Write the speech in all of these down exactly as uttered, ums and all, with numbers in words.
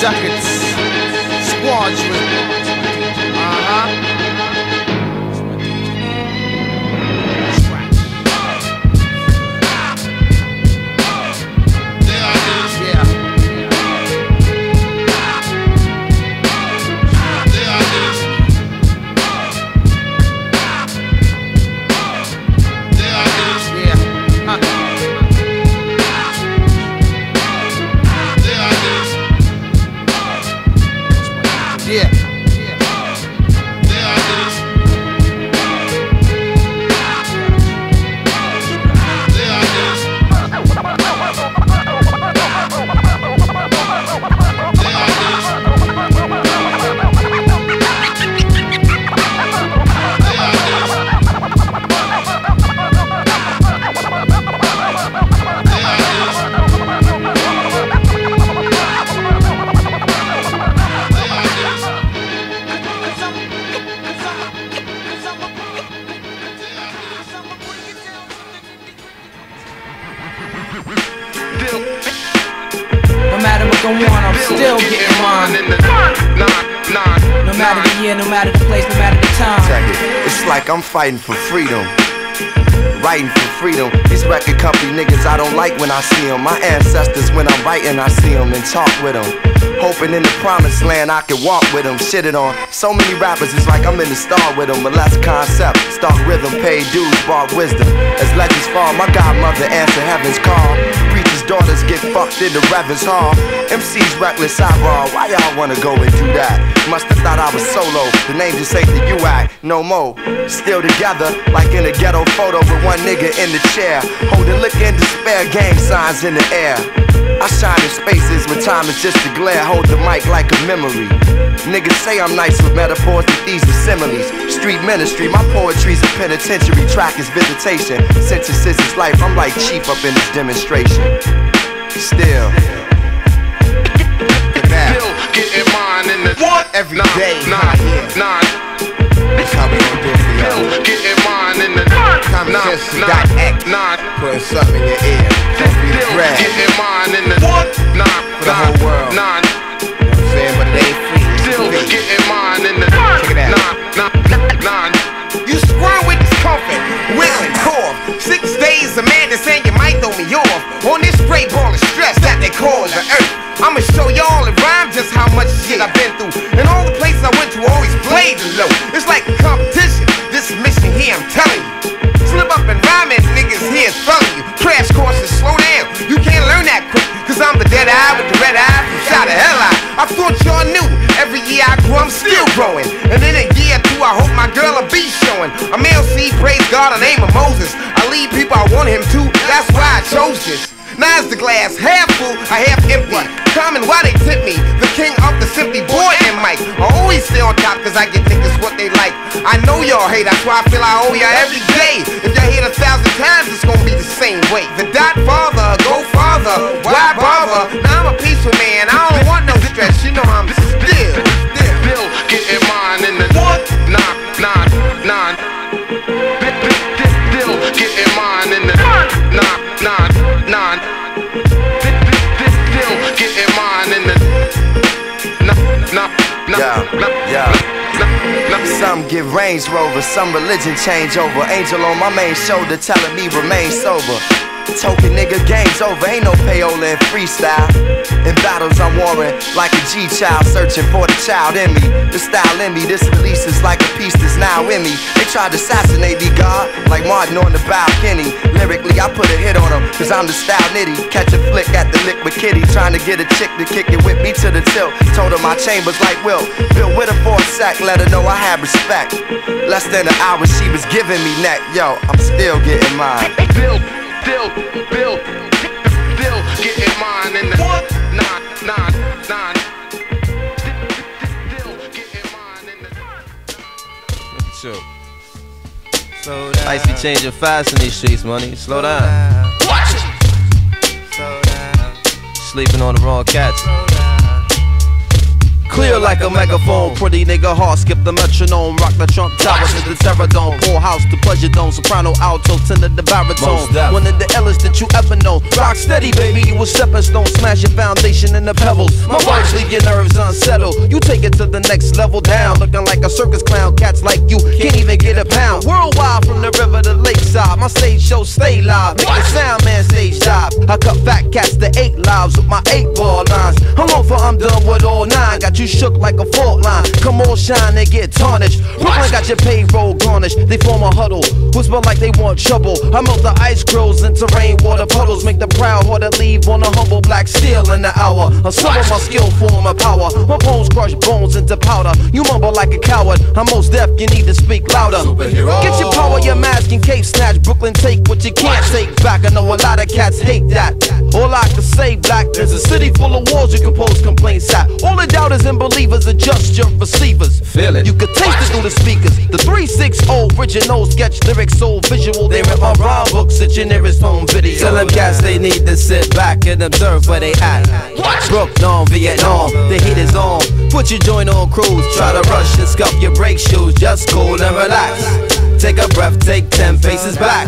ducats, squadron. Uh-huh. Yeah. No matter what go on, I'm still getting mine. No matter the year, no matter the place, no matter the time. Check it. It's like I'm fighting for freedom, writing for freedom. These record company niggas I don't like when I see them. My ancestors, when I'm writing, I see them and talk with them. Hoping in the promised land I can walk with them. Shitted on so many rappers, it's like I'm in the star with them. But less concept, stark rhythm, pay dues, bought wisdom. As legends fall, my godmother answer heaven's call. Preachers' daughters get fucked in the Reverend's hall. M C's reckless eyeball, why y'all wanna go and do that? Must've thought I was solo, the name just ain't the U I, no more. Still together, like in a ghetto photo with one nigga in the chair, holding liquor and despair, gang signs in the air. I shine in spaces when time is just a glare, hold the mic like a memory. Niggas say I'm nice with metaphors, but these are similes. Street ministry, my poetry's a penitentiary, track is visitation. Synthesis is life, I'm like chief up in this demonstration. Still Still getting mine in the what? Every nine, day, nine, yeah. nine. That's how we gon' do it for y'all. Still getting mine in the Common nine, sense nine, got act. nine. Putting something in your ear. Don't be Still brag. getting mine in the what? Nine, For the whole world. Nine. You know what I'm saying? But it ain't free. It's Still free. getting mine in the Check it out. nine, nine, nine. You squirm with discomfort, wiggling, cough. Six days, a man that's saying you might throw me off. On this straight ball of stress that they call the earth. I'ma show y'all in rhyme just how much shit I've been through. And all the places I went to always played the low. It's like a competition, this mission here, I'm telling you. Slip up and rhyme and niggas here is telling you. Crash courses, slow down, you can't learn that quick. Cause I'm the dead eye with the red eye from shot the hell out. I thought y'all knew, every year I grow, I'm still growing. And in a year or two, I hope my girl will be showing. I'm L C, praise God, the name of Moses. I lead people I want him to, that's why I chose this. Now is the glass half full, or half empty. Common, why they tip me? The king of the simply boy and Mike. I always stay on top cause I get niggas what they like. I know y'all hate, that's why I feel I owe y'all every day. If y'all hate a thousand times, it's gonna be the same way. The dot father, go farther, why bother? Now I'm a peaceful man, I don't want no stress. You know I'm still, still, Still getting mine in the what? Nine, nine, nine. Still getting mine in the nine, nine, nine. Still getting mine in the nine, nine, nine. Yeah, yeah. Some give Range Rover, some religion change over. Angel on my main shoulder telling me remain sober. Token nigga, game's over, ain't no payola in freestyle. In battles I'm warring like a G-child, searching for the child in me. The style in me, this release is like a piece that's now in me. They tried to assassinate me, God, like Martin on the balcony. Lyrically, I put a hit on them, cause I'm the style nitty. Catch a flick at the liquid kitty, trying to get a chick to kick it with me to the tilt. Told her my chambers like Will, built with her for a sec, let her know I had respect. Less than an hour, she was giving me neck. Yo, I'm still getting mine. Still, still, still, still getting mine in the nine, nine, nine. Still getting mine in the. Sure. Slow down. Ice be changing fast in these streets, money. Slow down. Watch it. Slow down. Sleeping on the wrong cats. Slow down. Clear like a megaphone, pretty nigga heart, skip the metronome, rock the Trump Tower to the Terror Dome, full house to Pleasure Dome, soprano, alto, tenor, the baritone, one of the illest that you ever know. Rock steady, baby, you a stepping stone, smash your foundation in the pebbles. My words leave your nerves unsettled. You take it to the next level down, looking like a circus clown. Cats like you can't even get a pound. Worldwide from the river to lakeside, my stage show stay live. Make the sound man stage dive. I cut fat cats to eight lives with my eight ball lines. How long for I'm done with all nine? Got you shook like a fault line. Come on, shine and get tarnished. Brooklyn got your payroll garnished. They form a huddle, whisper like they want trouble. I melt the ice grills into rainwater puddles. Make the proud heart leave on a humble black steel in the hour. A some of my skill form of power. My bones crush bones into powder. You mumble like a coward. I'm most deaf, you need to speak louder. Superhero. Get your power, your mask and cape snatch. Brooklyn take what you can't take back. I know a lot of cats hate that. All I can say, black, there's a city full of walls you can post complaints at. All the doubters and believers adjust your receivers. Feel it. You can taste it through the speakers. The three six zero original sketch lyrics so visual. They rip my rhyme books at your nearest home video. Tell them cats they need to sit back and observe where they at. Brooklyn, Vietnam, the heat is on. Put your joint on cruise. Try to rush and scuff your brake shoes. Just cool and relax. Take a breath, take ten paces back.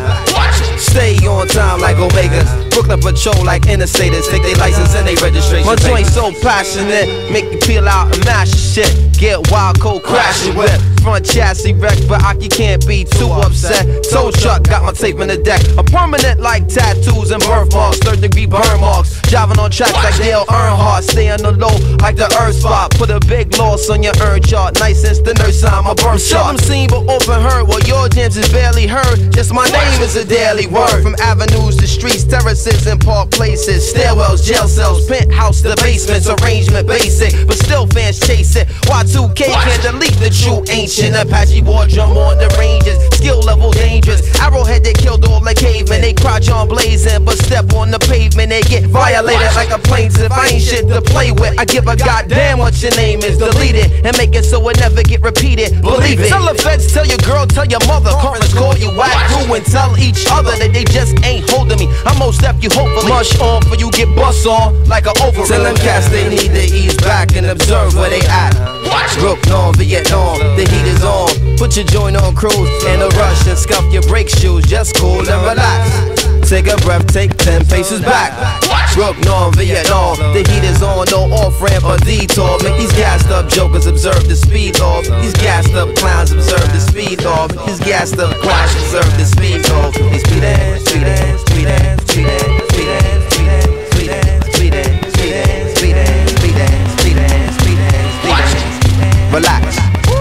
Stay on time like Omegas. Brooklyn patrol like interstaters. Take their license and they registration. My joint so passionate, make you peel out and mash your shit. Get wild, cold, crash your whip. Front chassis wreck, but Aki can't be too upset. Tow truck got my tape in the deck. I'm permanent like tattoos and birthmarks. Third degree burn marks. Driving on tracks like Dale Earnhardt. Stay on the low like the earth spot. Put a big loss on your earn chart. Nice since the nurse sign my birth chart. Seldom seen but often heard. Well, your jams is barely heard. Just my name is a daily word. From avenues to streets, terraces and park places. Stairwells, jail cells, penthouse to basements. Arrangement basic, but still fans chase it. Y two K can't delete the true ancient. Apache war drum on the ranges. Skill level dangerous. Arrowhead they killed all the cavemen. They crouch on blazing, but step on the pavement. They get violated like a plaintiff. I ain't shit to play with. I give a goddamn what your name is. Delete it and make it so it never get repeated. Believe it. Tell the feds, tell your girl, tell your mother. Conference call you whack through and tell each other that they just ain't holding me. I'm most deaf, you hopefully mush on for you get bust on like an overall. Tell them cats they need to ease back and observe where they at. Brooklyn, Vietnam, the heat is on. Put your joint on cruise and a rush and scuff your brake shoes. Just cool and relax. Take a breath, take ten paces back. Brooklyn, Vietnam, the heat is on. No off ramp or detour. Make these gassed up jokers observe the speed off. These gassed up clowns observe the speed off. These gassed up clowns observe the speed off. These speed ass, speed ass, speed ass, speed ass, speed ass, speed ass, speed ass, speed ass, speed ass, speed ass, speed ass, speed ass, speed ass, speed ass. Relax.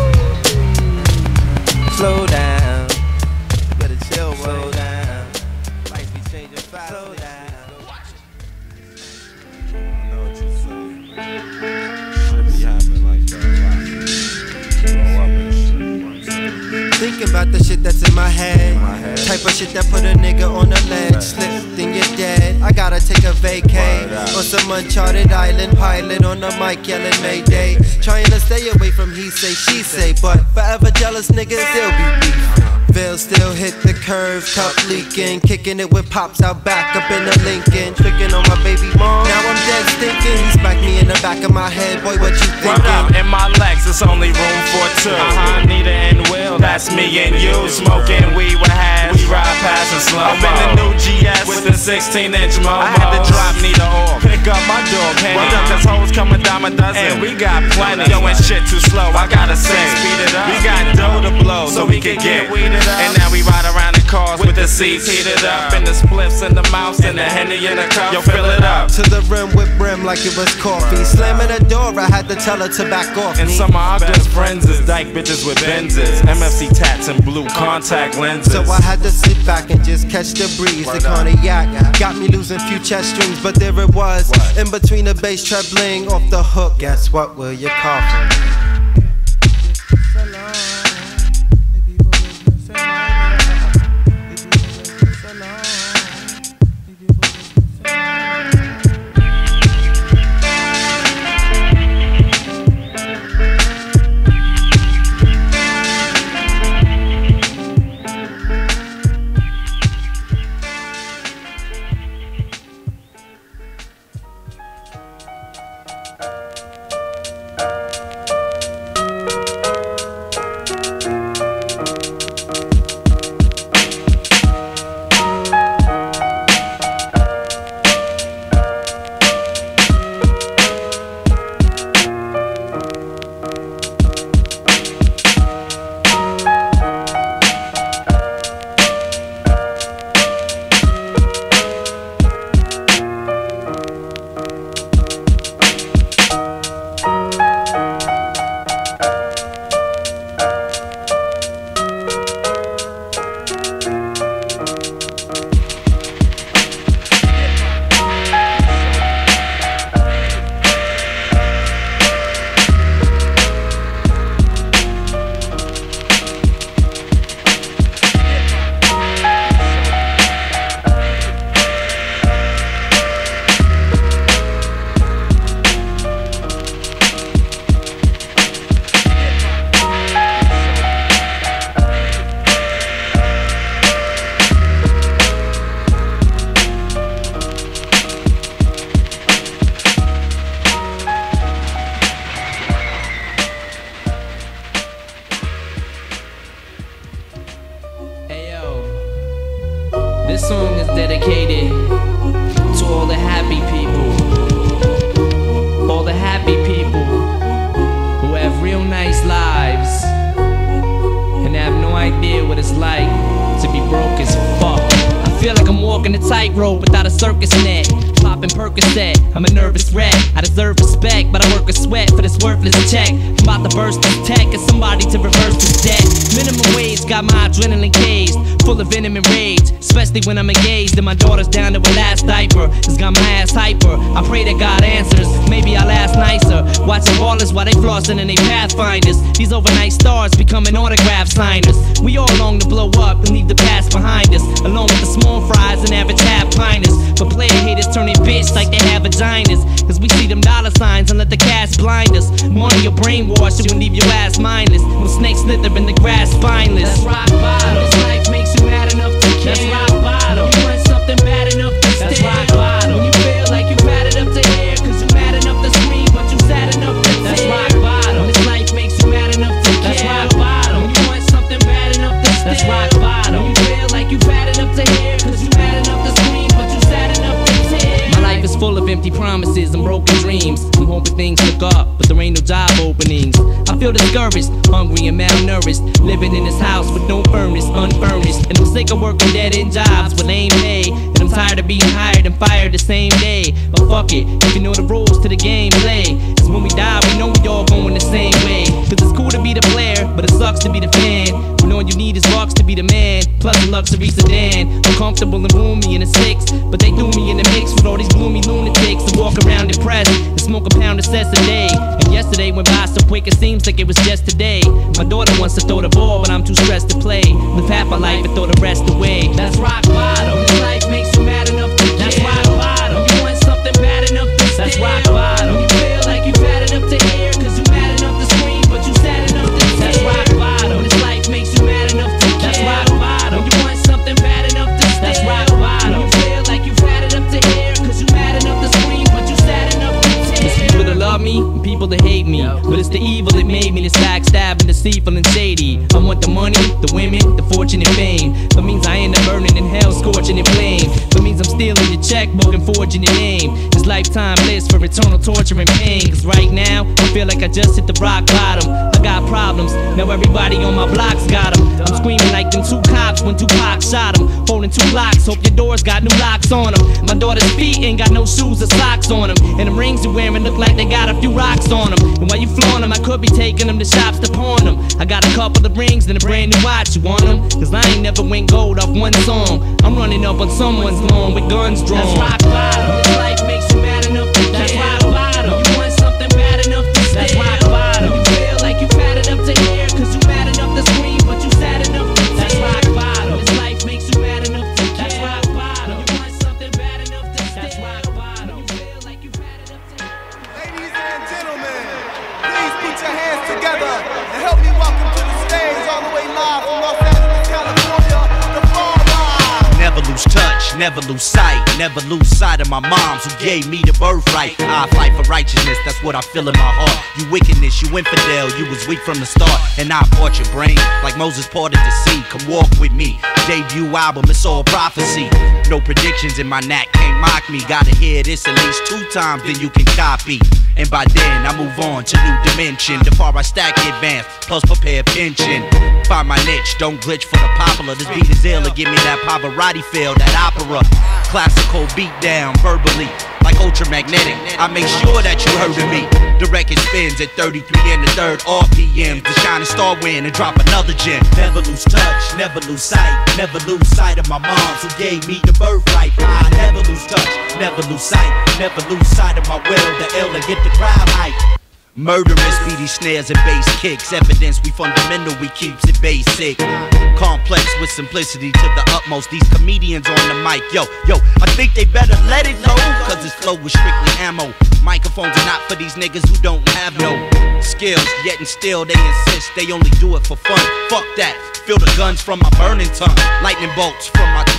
Slow down. You better chill, boy. Slow down. Life be changing fast. Slow down. I know what you're saying. Shit be happening like that. Grow up and shit, you know what I'm saying? Thinking about the shit that's in my head. In my head. Type of shit that put a nigga on the ledge. Slip, then you're dead. I gotta take a vacay on some uncharted island. Pilot on the mic yelling Mayday. Trying to stay away from he say, she say. But forever jealous niggas, they'll be beef. Veil still hit the curve, cup leaking. Kicking it with pops out back up in the Lincoln. Tricking on my baby mom. Now I'm dead stinking. He smacked me in the back of my head. Boy, what you thinking? What up? In my Lex, it's only room for two. Uh-huh, Nita and Will, that's me and you. Smoking weed with hash, we ride past and slow. I'm in the new G S with the sixteen inch mo. I had to drop Nita off, pick up my dog Henny. What up? Cause hoes come a dime a dozen, and we got plenty. Yo, and shit too slow, I gotta say, speed it up. We got dough to blow, so we can get weeded up. And now we ride around in cars with the seats heated up, and the spliffs in the mouth and the Henny in the cup. Yo, fill it up to the rim with brim like it was coffee. Slamming the door, I had to tell her to back off. And some of our good friends is dyke bitches with Benzes, M F C tats and blue contact lenses. So I had to sit back and just catch the breeze. The cognac got me losing few chest strings, but there it was in between the bass trebling off the hook. Guess what? Will you cough? Bye. This song is dedicated to all the happy people, all the happy people who have real nice lives and have no idea what it's like to be broke as fuck. I feel like I'm walking a tightrope without a circus net. Popping Percocet, I'm a nervous wreck. I deserve respect, but I work a sweat for this worthless check. I'm about to burst this tech and somebody to reverse this debt. Minimum wage got my adrenaline caged, full of venom and rage, especially when I'm engaged and my daughter's down to her last diaper. It's got my ass hyper. I pray that God answers. Maybe I'll ask nicer. Watching ballers while they flossing and they pathfinders. These overnight stars becoming autograph signers. We all long to blow up and leave the past behind us, along with the small fries and average half pinters. But player haters turning bitch like they have vaginas, cause we see them dollar signs and let the cash blind us. Money or brainwash, it will leave your ass mindless. When snakes slither in the grass spineless. That's rock bottom. This life makes you mad enough to care. That's rock bottom. You want something bad enough to stare. That's rock bottom. When you feel like you mad enough to hear, cause you mad enough to scream, but you sad enough to tear. That's rock bottom. This life makes you mad enough to care. That's rock bottom. When you want something bad enough to stare. That's rock bottom. When you feel like you bad enough to hear, cause you mad enough to scream, but you sad enough to tear. My life is full of empty promises and broken dreams. I'm hoping things look up, but there ain't no job openings. I feel discouraged, hungry and malnourished, living in this house with no furnace, unfurnished. And I'm sick of working dead-end jobs with lame pay, and I'm tired of being hired and fired the same day. But fuck it, if you know the rules to the game, play. Cause when we die, we know we all going the same way. Cause it's cool to be the player, but it sucks to be the fan. When all you need is bucks to be the man, plus a luxury sedan. I'm comfortable and roomy in a six, but they threw me in the mix with all these gloomy lunatics that walk around depressed and smoke a pound of cess a day. And yesterday went by so quick it seems like it was just today. My daughter wants to throw the ball, but I'm too stressed to play. Live half my life and throw the rest away. That's rock bottom. This life makes you mad enough to care. That's rock bottom. You want something bad enough to stare. That's rock bottom. You feel like you bad enough to hear, cause you mad enough to scream, but you sad enough to tear. That's rock bottom. This life makes you mad enough to care. That's rock bottom. You want something bad enough to stare. That's rock bottom. You feel like you bad enough to hear, cause you mad enough to scream, but you sad enough to tear. There's people that love me and people that hate me, but it's the evil that made me this backstabbing, deceitful and shady. I want the money, the women, the fortune and fame. That means I end up burning in hell, scorching in flame. That means I'm stealing your checkbook and forging your name. It's lifetime bliss for eternal torture and pain. Cause right now, I feel like I just hit the rock bottom. I got problems, now everybody on my block's got them. I'm screaming like them two cops when Tupac shot them. Holding two blocks, hope your doors got new locks on them. My daughter's feet ain't got no shoes or socks on them, and the rings you wearing look like they got a few rocks on them. And while you flaunt them, I could be taking them to shops to pawn them. I got a couple of rings and a brand new watch, you want them? Cause I ain't never went gold off one song. I'm running up on someone's lawn with guns drawn. That's rock bottom. This life makes you mad enough to care. That's rock bottom. You want something bad enough to stare. That's rock bottom. You feel like you bad enough to hear, cause you mad enough to scream, but you sad enough to tear. That's rock bottom. This life makes you mad enough to care. That's rock bottom. You want something bad enough to stare. That's rock bottom. You feel like you bad enough to tear. Ladies and gentlemen, please put your hands together and help me welcome to the stage all the way live from Los Angeles, California, the Fall Ride. Never lose touch, never lose sight, never lose sight of my moms who gave me the birthright. I fight for righteousness, that's what I feel in my heart. You wickedness, you infidel, you was weak from the start, and I bought your brain like Moses parted the sea. Come walk with me, debut album, it's all prophecy. No predictions in my knack, can't mock me. Gotta hear this at least two times, then you can copy. And by then I move on to new dimension. The far I stack advance, plus prepare pension. Find my niche, don't glitch for the popular. This beat is ill, to give me that Pavarotti feel, that opera. Classical beat down, verbally, like ultramagnetic. I make sure that you heard of me. The record spins at thirty-three and a third R P M. The shining star win and drop another gem. Never lose touch, never lose sight, never lose sight of my moms who gave me the birthright. I never lose touch, never lose sight, never lose sight of my will, the ill to get the crowd hype. Murderous, beady snares and bass kicks. Evidence we fundamental, we keeps it basic. Complex with simplicity to the utmost. These comedians on the mic, yo, yo, I think they better let it go, cause this flow was strictly ammo. Microphones are not for these niggas who don't have no skills, yet and still they insist they only do it for fun. Fuck that, feel the guns from my burning tongue, lightning bolts from my throat.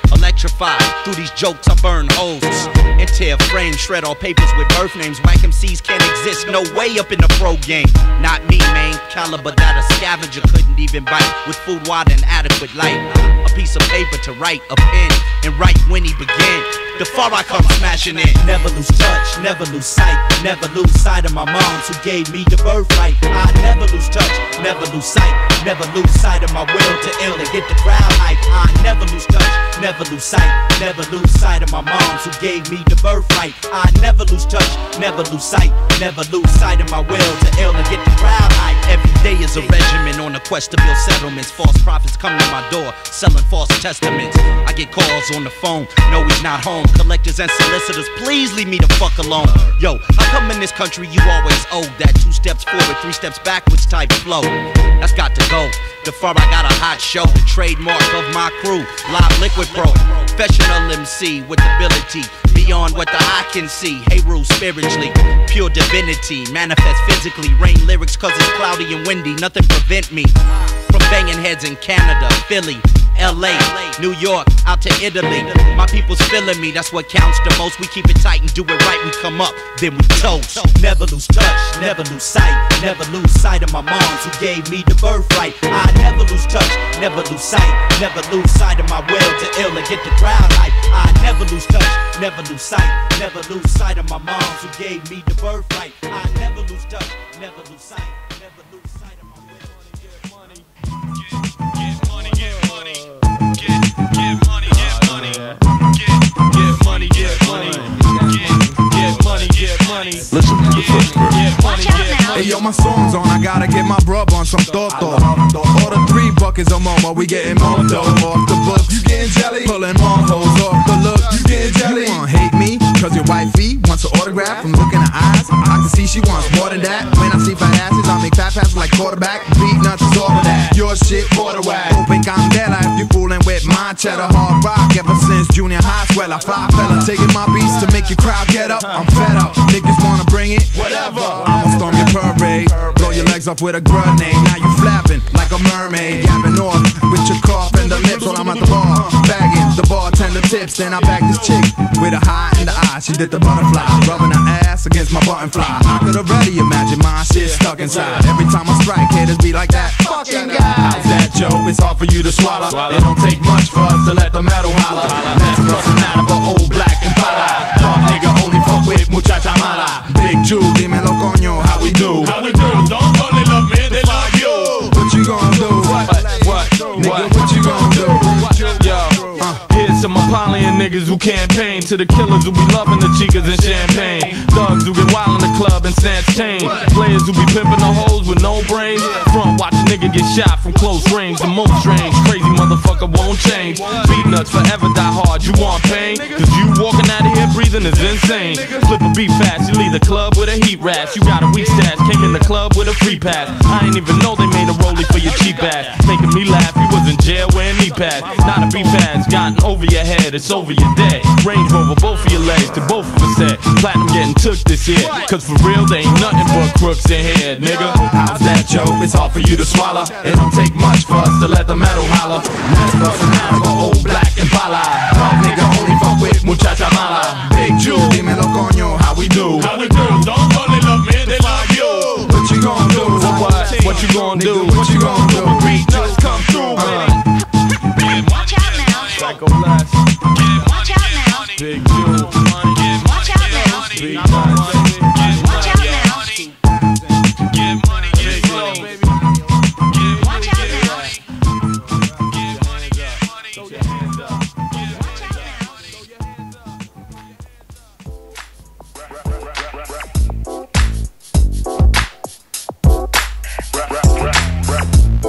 Electrified, through these jokes I burn holes and tear frames, shred all papers with birth names. Whack M Cs can't exist, no way up in the pro game. Not me, man, caliber that a scavenger couldn't even bite. With food, water, and adequate light. A piece of paper to write, a pen, and write when he began. The far I come smashing in. Never lose touch, never lose sight. Never lose sight of my moms who gave me the birthright. I never lose touch, never lose sight. Never lose sight of my will to ill and get the crowd hype. I never lose touch, never lose sight. Never lose sight of my moms who gave me the birthright. I never lose touch, never lose sight. Never lose sight of my will to ill and get the crowd hype. Every day is a regimen on a quest to build settlements. False prophets come to my door, selling false testaments. I get calls on the phone, no he's not home. Collectors and solicitors, please leave me the fuck alone. Yo, how come in this country you always owe that two steps forward, three steps backwards type flow? That's got to go. The far I got a hot show, the trademark of my crew, Live Liquid Pro. Professional M C with ability beyond what the eye can see. Hey, rule spiritually, pure divinity, manifest physically. Rain lyrics cause it's cloudy and windy, nothing prevent me from banging heads in Canada, Philly, L A, New York, out to Italy. My people's feeling me, that's what counts the most. We keep it tight and do it right, we come up, then we toast. Never lose touch, never lose sight. Never lose sight of my moms who gave me the birthright. I never lose touch, never lose sight. Never lose sight of my will to ill and get the crowd hype. I never lose touch, never lose sight. Never lose sight of my moms who gave me the birthright. I never lose touch, never lose sight. Never lose sight of my will. Get money, get money. Get, get money, get money. Get, get money, get money. Get, get money, get money. Listen to the first verse. Get money, get money. Hey yo, my song's on, I gotta get my brub on some Toto. Order three buckets of Momo, we getting Moto. Off the books, you getting jelly? Pulling more hoes off the look, you getting jelly? You wanna hate me, cause your wifey wants an autograph. From looking at eyes, I can see she wants more than that. When I see fat asses, I make fat passes like quarterback. Beat nuts is all of that, your shit quarter whack. Open candela if you fooling with my cheddar. Hard rock ever since junior high, swell I fly fella. Taking my beats to make your crowd get up. I'm fed up, niggas wanna bring it, whatever. I'ma storm your parade, blow your legs off with a grenade. Now you flapping like a mermaid, yapping off with your cough and the lips while I'm at the bar, bagging the bartender tips. Then I bag this chick with a high in the eye. She did the butterfly, rubbing her ass against my button fly. I could already imagine my shit stuck inside. Every time I strike, haters be like that fucking guy. How's that, Joe? It's hard for you to swallow. It don't take much for us to let the metal holler. Let's bust an out of an old black Impala. Pop nigga only fuck with muchacha mala. Big Jew, dímelo coño, how we do? How we do? Don't only love me, they love you. What you gon' do? What? What? Nigga, what you gon' do? Yo, uh, here's some Apollyon niggas who campaign to the killers who be loving the chicas and champagne. Thugs who get wild in the club and snatch chain. Players who be pimping the hoes with no brains. Front watch a nigga get shot from close range. The most strange, crazy motherfucker won't change. Beat nuts forever die hard, you want pain? Cause you walking out of here breathing is insane. Flip a beat fast, you leave the club with a heat rash. You got a weak stash, came in the club with a free pass. I ain't even know they made a rollie for your cheap ass. Making me laugh, you was in jail wearing knee pads. Not a beat pass, gotten over your head, it's over your dead. Range Rover, both of your legs, to both of us said. Platinum getting took this year, cause for real they ain't nothing but crooks in here, nigga. How's that, Joe? It's hard for you to swallow. It don't take much for us to let the metal holler. Let's bust an out of an old black Impala. Pop nigga only fuck with muchacha mala. Big Jew, dímelo coño, how we do? How we do? Don't only love me, they love you. What you gon' do? What? What you gon' do? What you gon' do? Beat nuts come through, man. Watch out now. Psycho Blast. Watch out now. Big Jew. Watch out now. Beat nuts. Watch out now. Get money, get slow, baby. Watch out now. Get money, get money. Throw your hands up. Watch out now. Rap, rap, rap, rap.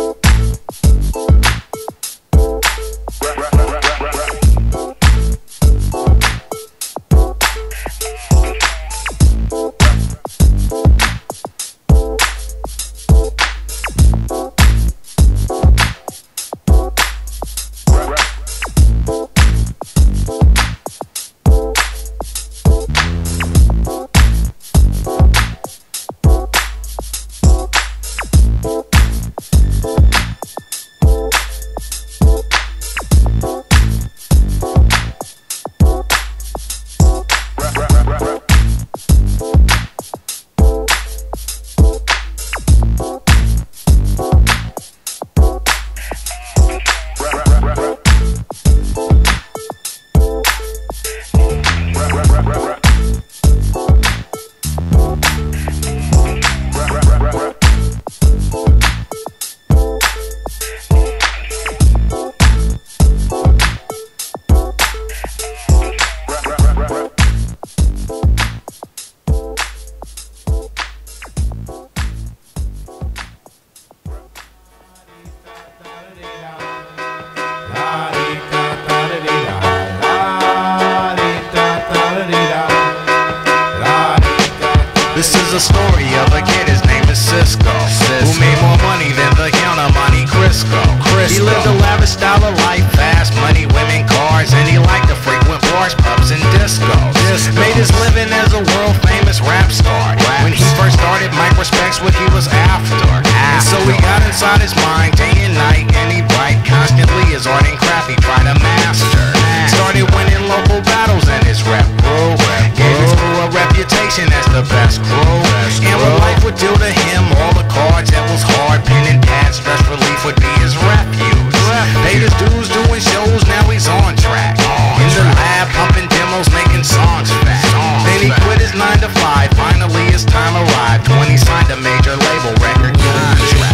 is a story of a kid, his name is Cisco, who made more money than the Count of Monte Cristo. He lived a lavish style of life, fast money, women, cars, and he liked to frequent bars, pubs, and discos. Made his living as a world famous rap star. When he first started, Mike respects what he was after. And so he got inside his mind day and night, and he bright constantly his art and craft he tried to master. Started winning local battles and his rep grew. Gave his crew a reputation as the best crew. And what life would do to him, all the cards that was hard, pen and pad, stress relief would be his refuge. Paid his dues doing shows, now he's on track. In the lab, pumping demos, making songs fat. Then he quit his nine to five, finally his time arrived when he signed a major label record contract.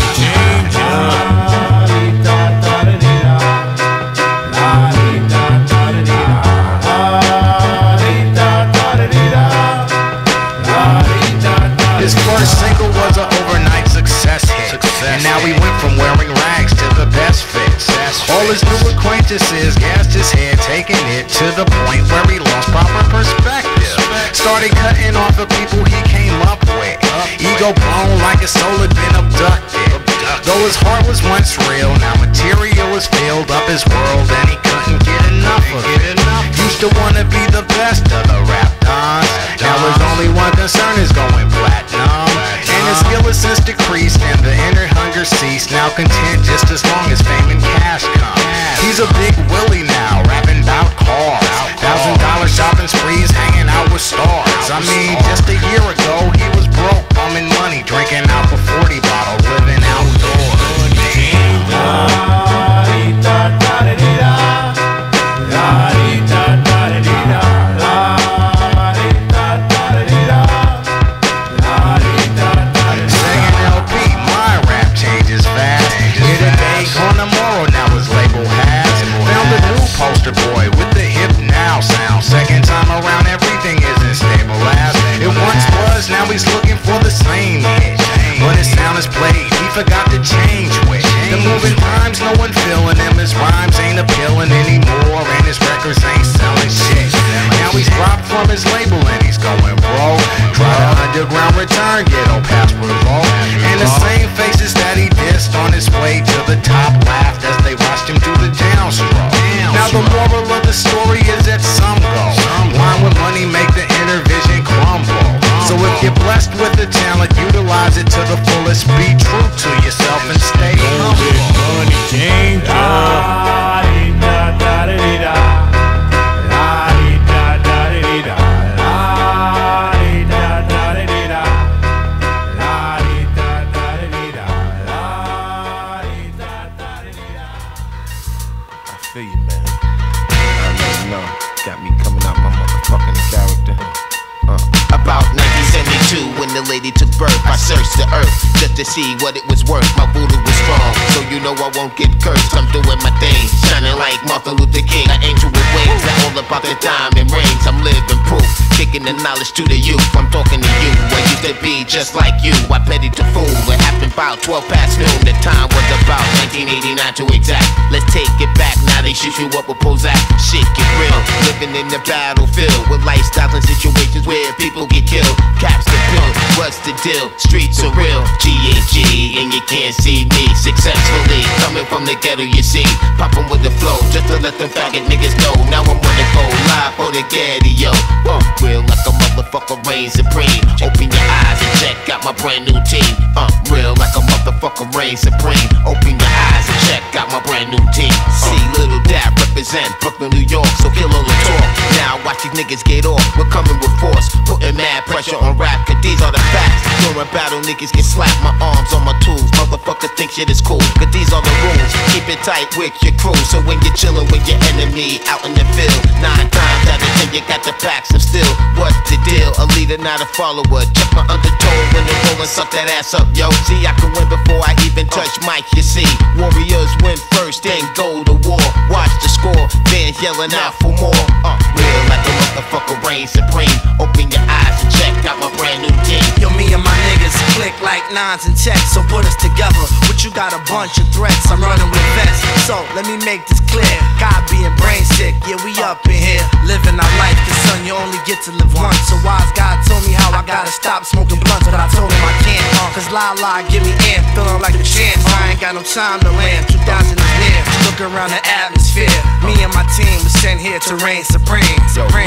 His first single was an overnight success hit, and now he went from wearing rags to the best fits. All his new acquaintances gassed his head, taking it to the point where he lost proper perspective. Started cutting off the people he came up with. Ego blown like his soul had been abducted. Though his heart was once real, now material has filled up his world, and he couldn't get enough of it. Used to wanna be the best of the rap dons. Now his only one concern is going platinum. And his skill has since decreased, and the inner hunger ceased. Now content just as long as fame and cash come. He's a big Willie now, rapping about cars. Thousand dollar shopping sprees, hanging out with stars. I mean, just a year ago he was broke, bumming money, drinking out for forty bottles, living outdoors. Second L P, my rap changes fast. Hit a day, gone tomorrow, now his label has found a new poster boy with the hip now sound. Second time around, everything isn't stable as it once was. Now he's looking for the same hit, but his sound is played, he forgot to change with the moving times. No one feeling him, his rhymes ain't appealing anymore, and his records ain't selling shit. Now he's dropped from his label and he's going broke. Try to underground return, ghetto pass revolt, and the same faces that he dissed on his way to the top laughed as they watched him do the downstroke. Now the moral of the story is that some go blind with money, make the inner vision crumble. So if you're blessed with the talent, utilize it to the fullest. Be true to yourself and stay humble. Money changer. I feel you, man. I don't know. Got me coming out my motherfucking character. Uh. About nineteen seventy-two, when the lady took birth, I searched the earth just to see what it was worth. My voodoo was strong, so you know I won't get cursed. I'm doing my thing, shining like Martin Luther King. An angel with wings, that all about the diamond rings. I'm living proof, kicking the knowledge to the youth. I'm talking to you, I used to be just like you. I petted the fool, it happened about twelve past noon. The time was about nineteen eighty-nine to exact. Let's take it back, now they shoot you up with Prozac. Shit get real, living in the battlefield with lifestyles and situations where people get killed. Caps get built, what's the deal? Streets are real, G and G, and you can't see me successfully coming from the ghetto, you see. Popping with the flow, just to let them faggot niggas know. Now I'm on the go live for the ghetto, yo. Uh, real like a motherfucker, reign supreme. Open your eyes and check out my brand new team. Uh, real like a motherfucker, reign supreme. Open your eyes and check out my brand new team. Uh, see, little dad represent Brooklyn, New York, so kill all the talk. Now watch these niggas get off, we're coming with force. Putting mad pressure on rap, cause these are the facts. During battle, niggas get slapped, my arms on my tools. Motherfucker think shit is cool, cause these are the rules. Keep it tight with your crew, so when you're chillin' with your enemy out in the field, nine times out of ten you got the packs of steel. What's the deal? A leader, not a follower. Check my undertow when they roll and suck that ass up, yo. See, I can win before I even touch mic, you see. Warriors win first, then go to war. Watch the score, then yelling out for more. Uh, real like a motherfucker, reign supreme. Open your eyes and check out my brand new team. Yo, me and my niggas click like nines and checks, so put us together. But you got a bunch of threats, I'm running with vets. So let me make this clear, God being brain sick, yeah, we up in here, living our life, cause son, you only get to live once. So wise God told me how I gotta stop smoking blunts, but I told him I can't. Cause la la, give me amp, feeling like a champ. I ain't got no time to land, two thousand is near. Look around the atmosphere, me and my team was sent here to reign supreme. Supreme.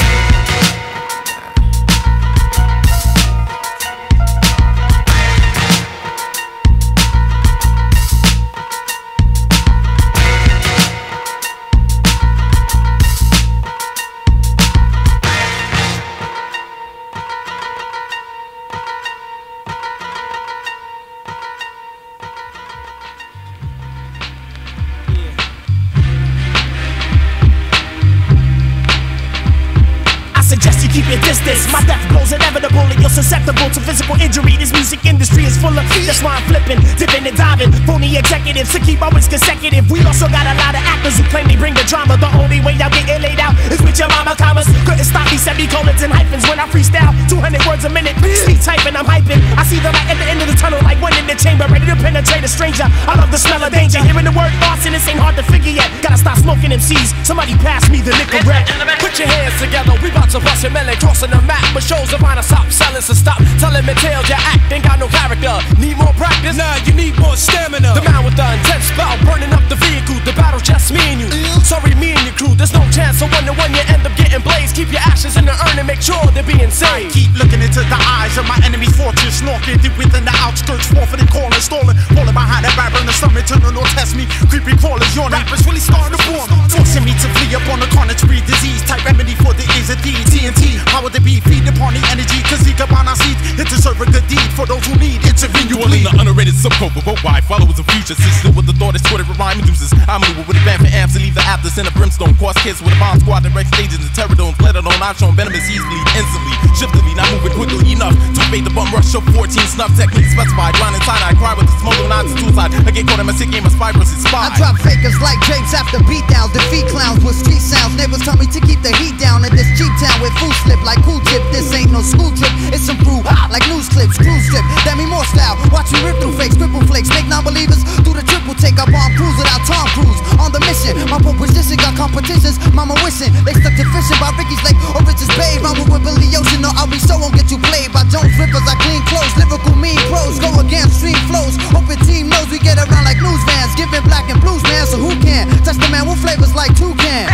Keep your distance, my death blows inevitable and you're susceptible to physical injury. This music industry is full of that's why I'm flipping, dipping and diving. Phony executives to keep always consecutive. We also got a lot of actors who claim they bring the drama. The only way y'all getting laid out is with your mama commas. Couldn't stop me semicolons and hyphens when I freestyle. two hundred words a minute, speed typing, I'm hyping. I see the light at the end of the tunnel like one in the chamber, ready to penetrate a stranger. I love the smell of danger, hearing the word arson, this ain't hard to figure yet. Gotta stop smoking M Cs, somebody pass me the nickel red. Put your hands together, we bout to bust your melon, crossing the map. But shows of honor, stop selling, so stop telling me tales. Your act ain't got no character. Need more practice? Nah, you need more stamina. The man with the intense spell, burning up the vehicle. The battle's just me and you. Sorry, me and your crew. There's no chance, so one to one you end up getting blazed. Keep your ashes in the urn and make sure they're being saved. I keep looking into the eyes of my enemy's fortress, snorking deep within the outskirts, forfeiting, calling, stalling, falling behind that barrier in the stomach, turning or test me. Creepy crawlers, your rappers really starting to form, forcing me to flee up on the carnage, breathe disease, type remedy for the ears of D, T N T. Power to be, feed upon the energy, cause he come on our seat. It to serve a good deed for those who need intervene. You all in the underrated subcope of wide followers of future. Sister with the thought it's twisted with rhyme induces. I maneuver with a band for amps and leave the after in a brimstone. Course kids with a bomb squad, direct stages and terradome. Pleaded on, I've shown venomous easily, instantly, shiftily, not moving quickly enough to evade the bum rush of fourteen snuff techniques specified. Drowning inside, I cry with the smoke of nines and suicide. I get caught in my sick game of spy versus spy. I drop fakers like Jakes after beatdowns, defeat clowns with street sounds. Neighbors tell me to keep the heat down in this cheap town with food slip like cool tip. This ain't no school trip, it's some brew hot like news clips, cruise strip. Damn me more style, watch me rip through fakes, cripple flakes, make non-believers do the triple take up on cruise without Tom Cruise. On the mission, my proposition got competitions. Mama wishing they stuck to fishing by Ricky's Lake or Rich's Bay. Rhyme with Billy Ocean, or I'll be so won't get you played by Jones Rippers. I clean clothes, lyrical mean pros, go against stream flows. Hope your team knows we get around like news vans, giving black and blues man. So who can touch the man with flavors like toucan?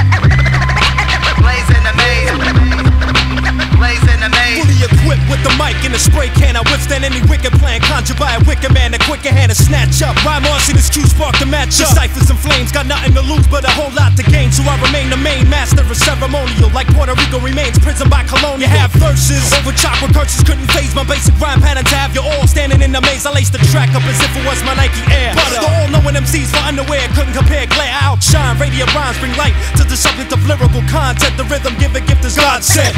Blaze in the maze. Blaze in the maze. Fully equipped with the mic and a spray can, I withstand any wicked plan. Conjured by a wicked man, a quicker hand to snatch up. Rhyme on, see this cue spark to match up. The ciphers and flames, got nothing to lose but a whole lot to gain. So I remain the main master of ceremonial, like Puerto Rico remains prison by colonial. You have verses over chopper curses, couldn't phase my basic rhyme pattern to have you all standing in the maze. I laced the track up as if it was my Nike Air. But the all-knowing M Cs for underwear couldn't compare. Glare outshine, radiant rhymes bring light to the subject of lyrical content. The rhythm give a gift as God said.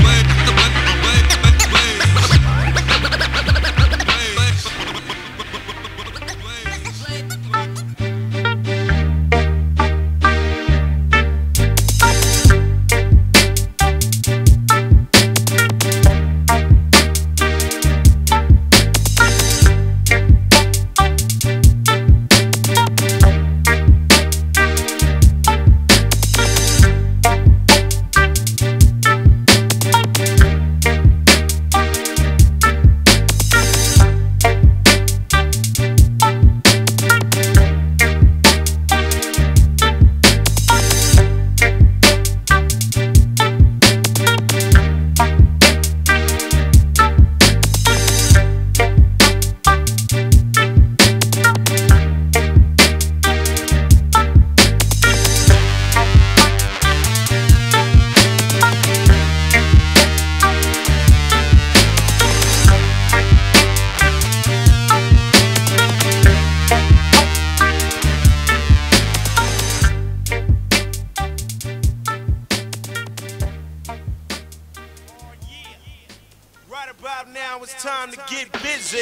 Time to get busy.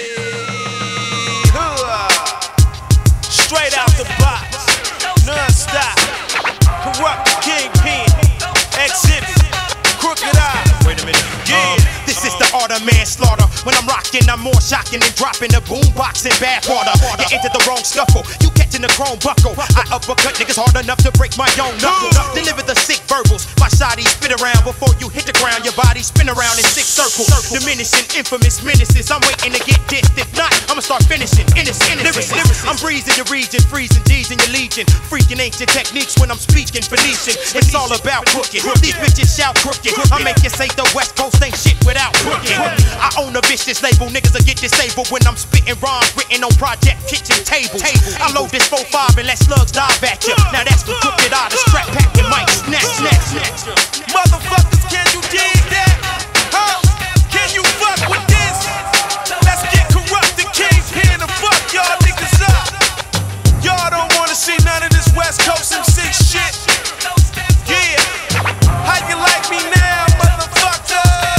Uh, straight out the box, non-stop. Corrupt the kingpin, exhibit, crooked eye. Wait a minute. Yeah. Uh, this is the art of manslaughter. When I'm rocking, I'm more shocking than dropping the boombox in bad water. You entered the wrong scuffle, you catching the chrome buckle. I uppercut niggas hard enough to break my own knuckles. Deliver the sick verbals, my shotty spit around before you hit the ground. Your body spin around in six circles. Diminishing infamous menaces, I'm waiting to get dissed. If not, I'ma start finishing innocent lyricists. I'm breezing your region, freezing G's in your legion, freaking ancient techniques when I'm speaking Phoenician. It's all about crooked. These bitches shout crooked. I make you say the West Coast ain't shit without crooked. I own a vicious label, niggas will get disabled when I'm spitting rhymes written on project kitchen tables. I load this four five and let slugs dive at you. Now that's the crooked eye, the strap pack and mic snatch, snatch, snatch. Motherfuckers, can you dig that? Huh? Can you fuck with this? Let's get corrupted, kings here to fuck y'all niggas up. Y'all don't wanna see none of this West Coast M C shit. Yeah, how you like me now, motherfucker?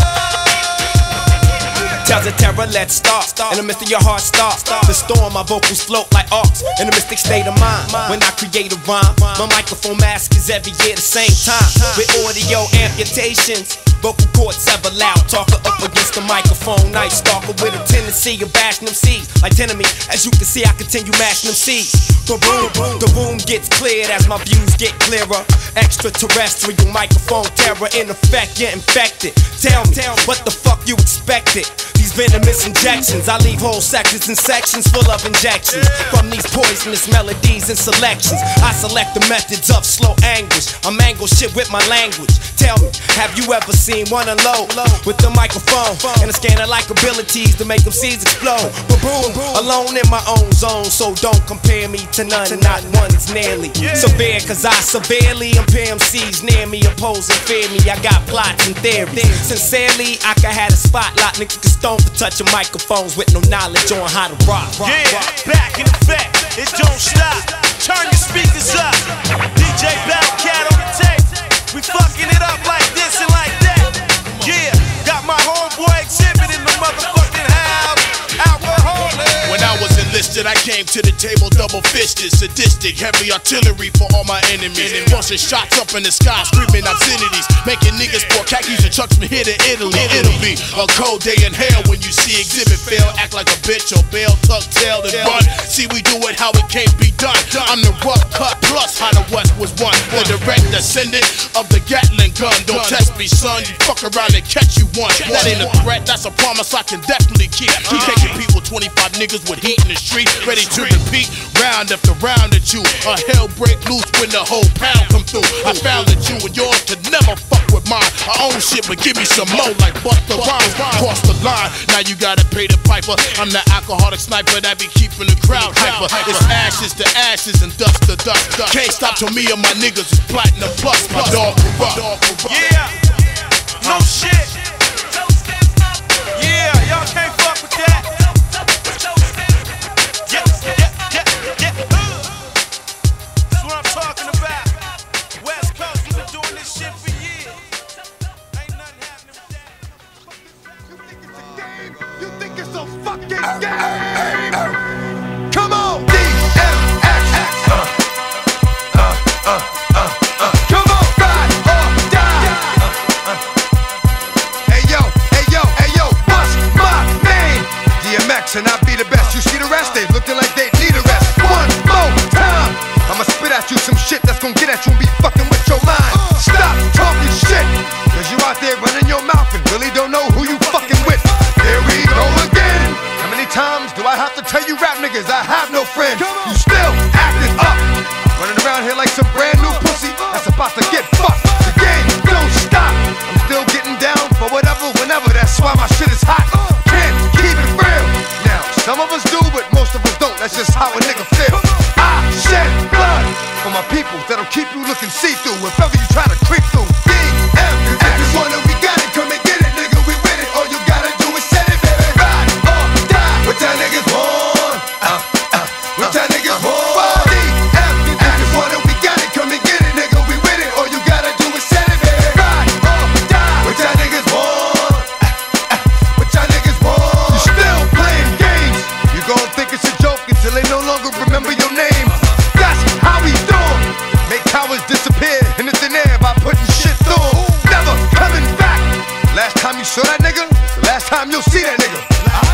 Tales of terror, let's start. In the midst of your heart, start. The storm, my vocals float like arcs. In a mystic state of mind, when I create a rhyme, my microphone mask is every year the same time. With audio amputations, vocal cords ever loud, talker up against the microphone, night stalker with a tendency of bashing them C's. Like enemy, as you can see, I continue mashing them C's. The room, the room gets cleared as my views get clearer. Extraterrestrial microphone terror in effect, you're infected. Tell me, what the fuck you expected? These venomous injections, I leave whole sections and sections full of injections. From these poisonous melodies and selections, I select the methods of slow anguish. I mangle shit with my language. Tell me, have you ever seen one unload with the microphone and a scanner like abilities to make them seeds explode? But boom, alone in my own zone, so don't compare me to none, not one is nearly severe, cause I severely impair M Cs near me, oppose and fear me. I got plots and theories. Sincerely, I could have a spotlight, nigga can stone for touching microphones with no knowledge on how to rock. rock yeah, rock. Back in effect, it don't stop. Turn your speakers up. D J Bellcat on the tape. We fucking it up like this and like that. Yeah, got my homeboy exhibit in the motherfucking house. Alcoholic. When I was enlisted, I came to the table double fisted, sadistic, heavy artillery for all my enemies. Busting shots up in the sky, screaming obscenities, making niggas pour khakis and chucks from here to Italy. It'll be a cold day in hell when you see exhibit fail, act like a bitch or bail, tuck tail and run. See, we do it how it can't be done. I'm the rough cut plus how the West was won. The direct descendant of the Gatling gun. Don't test me, son. You fuck around and catch you one. That ain't a threat, that's a promise I can definitely keep. Keep taking people, twenty-five niggas with heat in the street, ready to repeat round after round at you. A hell break loose when the whole pound come through. I found that you and yours could never fuck with mine. I own shit, but give me some more like Busta Rhymes. Cross the line, now you gotta pay the piper. I'm the alcoholic sniper that be keeping the crowd hyper. It's ashes to ashes and dust to dust. Can't stop till me and my niggas is platinum plus. My dog will rock. Yeah, no shit. Yeah, y'all can't fuck with that. Yeah, yeah, yeah, yeah. That's what I'm talking about. West Coast, we've been doing this shit for years. Ain't nothing happening with that. You think it's a game? You think it's a fucking game? Come on, D M X. Uh, uh, uh, uh, uh. Come on, ride or die. Uh, uh. Hey yo, hey yo, hey yo, what's my name? D M X and I be the best. You see the rest? They looking like they need a rest. One more time, I'ma spit at you some shit that's gonna get at you and be fucking with your mind. Stop talking shit, cause you out there running your mouth and really don't know who you fucking with. Here we go again. How many times do I have to tell you rap niggas I have no friends? You still acting up, running around here like some brand new pussy that's about to get fucked. The game don't stop. I'm still getting down for whatever, whenever. That's why my shit is hot. Can't keep it real. Now, some of us do, but most of us don't. That's just how a nigga feel. I shed blood for my people that'll keep you looking see-through if ever you try to creep through. D M X. If you wanna, we got it. Come and get it, nigga. We with it. All you gotta do is set it, baby. Ride or die. What y'all niggas want? Uh, uh, what y'all niggas want? D M X. If you wanna, we got it. Come and get it, nigga. We with it. All you gotta do is set it, baby. Ride or die. What y'all niggas want? Uh, uh, what y'all niggas want? You still playing games. You gon' think it's a joke until they no longer remember your name. That's how we do it. Make cowards disappear in the thin air by putting shit through 'em. Never coming back. Last time you saw that nigga, it's the last time you'll see that nigga.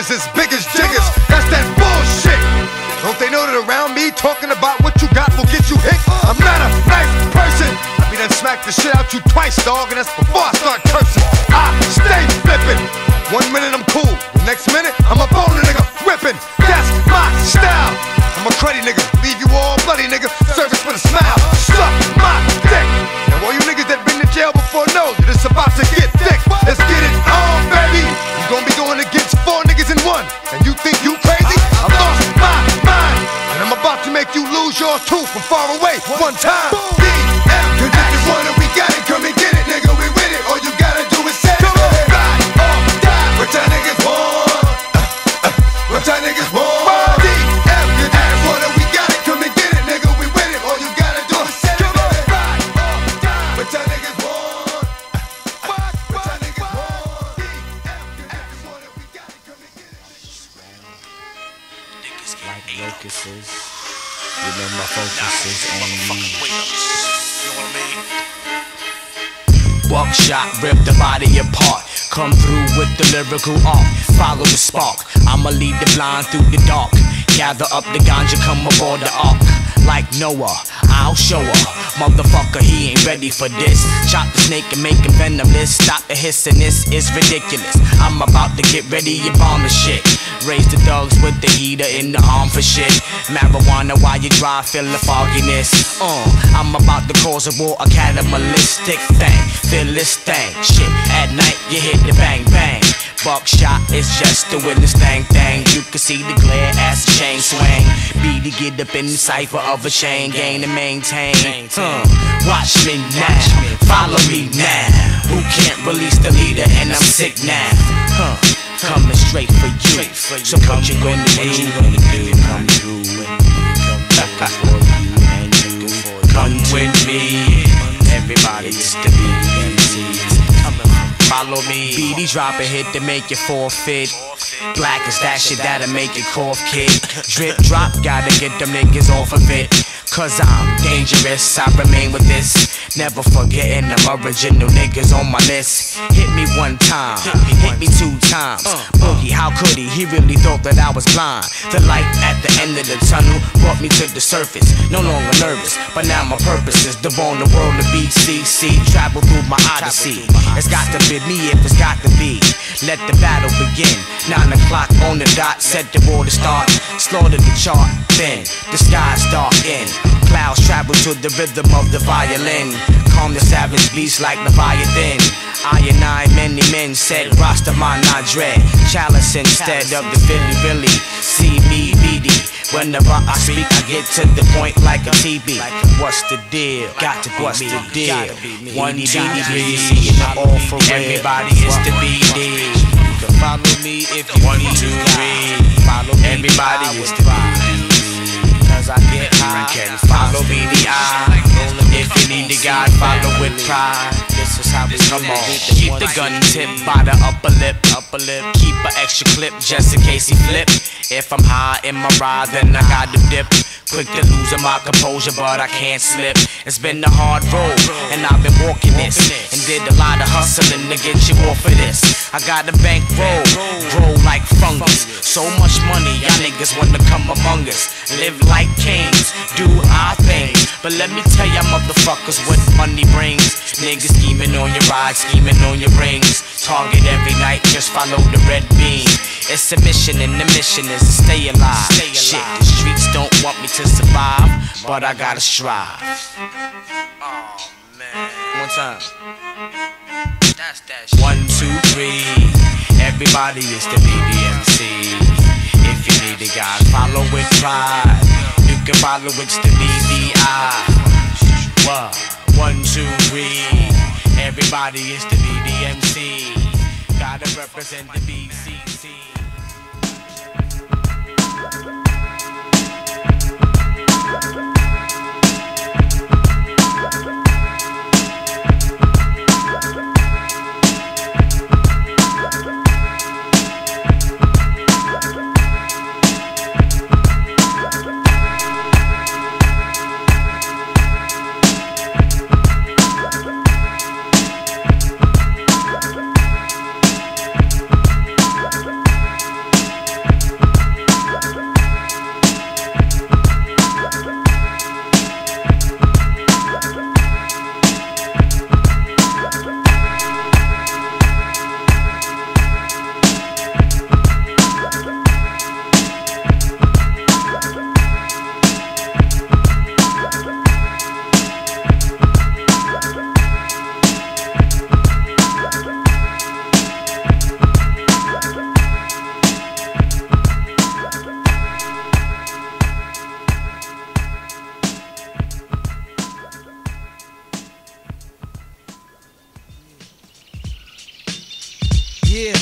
niggas as big as jiggers. That's that bullshit. Don't they know that around me talking about what you got will get you hit? I'm not a nice person. I be done smack the shit out you twice, dog, and that's before I start cursing. I stay flipping. One minute I'm cool, the next minute I'm a bone nigga whipping. That's my style. I'm a cruddy nigga, leave you all bloody nigga. Service with a smile. Suck my dick. Now all you niggas that been to jail before know that it's about to get thick. Let's get it on, baby. You gon' be going against four niggas in one, and you think you crazy? I lost my mind, and I'm about to make you lose yours too from far away. One time. B M, cause if you want it, we got it. Come and get it, nigga. We with it. All you gotta do is say it. Ride or die. What y'all niggas want? Uh, uh, what y'all niggas want? D M, cause if you want it, we got it. Come and get it, nigga. We with it. All you gotta do is say it. Ride or die. What y'all niggas want? What? What y'all niggas want? D M, cause if you want it, we got it. Come and get it. Like locusts, you know my focus is on you. Buckshot, rip the body apart. Come through with the lyrical art. Follow the spark. I'ma lead the blind through the dark. Gather up the ganja, come aboard the ark. Like Noah, I'll show her. Motherfucker, he ain't ready for this. Chop the snake and make him venomous. Stop the hissing, this is ridiculous. I'm about to get ready and bomb the shit. Raise the thugs with the heater in the arm for shit. Marijuana while you drive, feel the fogginess. Uh, I'm about to cause a war, a catalytic thing. Feel this thing, shit. At night you hit the bang bang. Buckshot is just doing this thing thing. You can see the glare as the chain swing. Be to get up in the cipher of a chain gang to maintain. Uh, watch me now, follow me now. Who can't release the leader and I'm sick now. Huh. Coming straight for you. So what you gonna do? What you gonna do? Come through and for you and you. Come with me. Everybody's the B M C. Follow me. B D drop a hit to make you forfeit. Black is that shit that'll make you cough, kid. Drip drop, gotta get them niggas off of it. Cause I'm dangerous, I remain with this. Never forgetting them original niggas on my list. Hit me one time, hit me two times. Boogie, how could he? He really thought that I was blind. The light at the end of the tunnel brought me to the surface. No longer nervous, but now my purpose is to warn the world to B C C. Travel through my odyssey. It's got to be me if it's got to be. Let the battle begin. Nine o'clock on the dot, set the war to start. Slaughter the chart, then the skies darken. Clouds travel to the rhythm of the violin. Calm the savage beast like Leviathan. I and I, many men said, Rasta man not dread. Chalice instead of the Philly, really. See me, B D. Whenever I speak, I get to the point like a T V. What's the deal? Got to be what's the deal? One, two, three, all for real. Everybody is the B D. You can follow me if you want to. Follow me. Everybody is the B D. Cause I get high. Can follow me the eye. If you need the God, follow with pride. This is how this come on. Keep the gun tip by the upper lip, upper lip. Keep an extra clip just in case he flip. If I'm high in my ride, then I got to dip. Quick to losing my composure, but I can't slip. It's been a hard road, and I've been walking this. And did a lot of hustling to get you off of this. I got a bankroll, grow like fungus. So much money, y'all niggas wanna come among us. Live like kings, do our thing. But let me tell y'all motherfuckers what money brings. Niggas scheming on your ride, scheming on your rings. Target every night, just follow the red beam. It's a mission, and the mission is to stay alive. Shit, the streets don't want me to survive, but I gotta strive. Oh man, one time. That's that shit. One, two, three. Everybody is the B D M C. If you need a guide, follow with pride. You can follow it's the B D I. One, one, two, three. Everybody is the B D M C. Gotta represent the B C C. Yeah.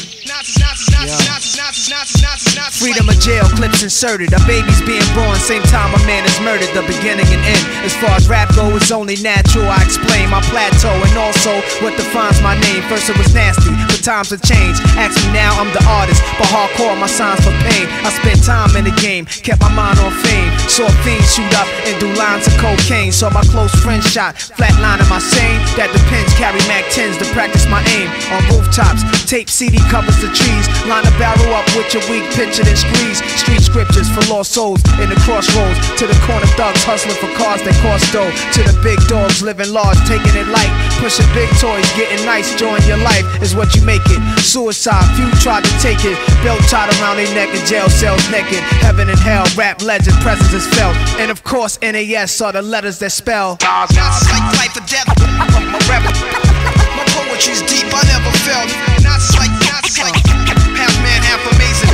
Freedom of jail, clips inserted. A baby's being born, same time a man is murdered. The beginning and end. As far as rap go, it's only natural. I explain my plateau and also what defines my name. First it was nasty, but times have changed. Ask me now, I'm the artist, but hardcore my signs for pain. I spent time in the game, kept my mind on fame. Saw fiends shoot up and do lines of cocaine. Saw my close friend shot, flatlining my sane. That depends, carry Mac tens to practice my aim. On rooftops, tape C D covers the trees. Line a barrel up with your weak picture then squeeze. Street scriptures for lost souls in the crossroads. To the corner thugs hustling for cars that cost dough. To the big dogs living large, taking it light. Pushing big toys, getting nice, join your life is what you make it. Suicide, few tried to take it. Belt tied around their neck in jail cells naked. Heaven and hell, rap legend, presence is felt. And of course N A S are the letters that spell. Now it's like life or death. My rap, my poetry's deep, I never felt. Now it's like, now it's like half man, half amazing.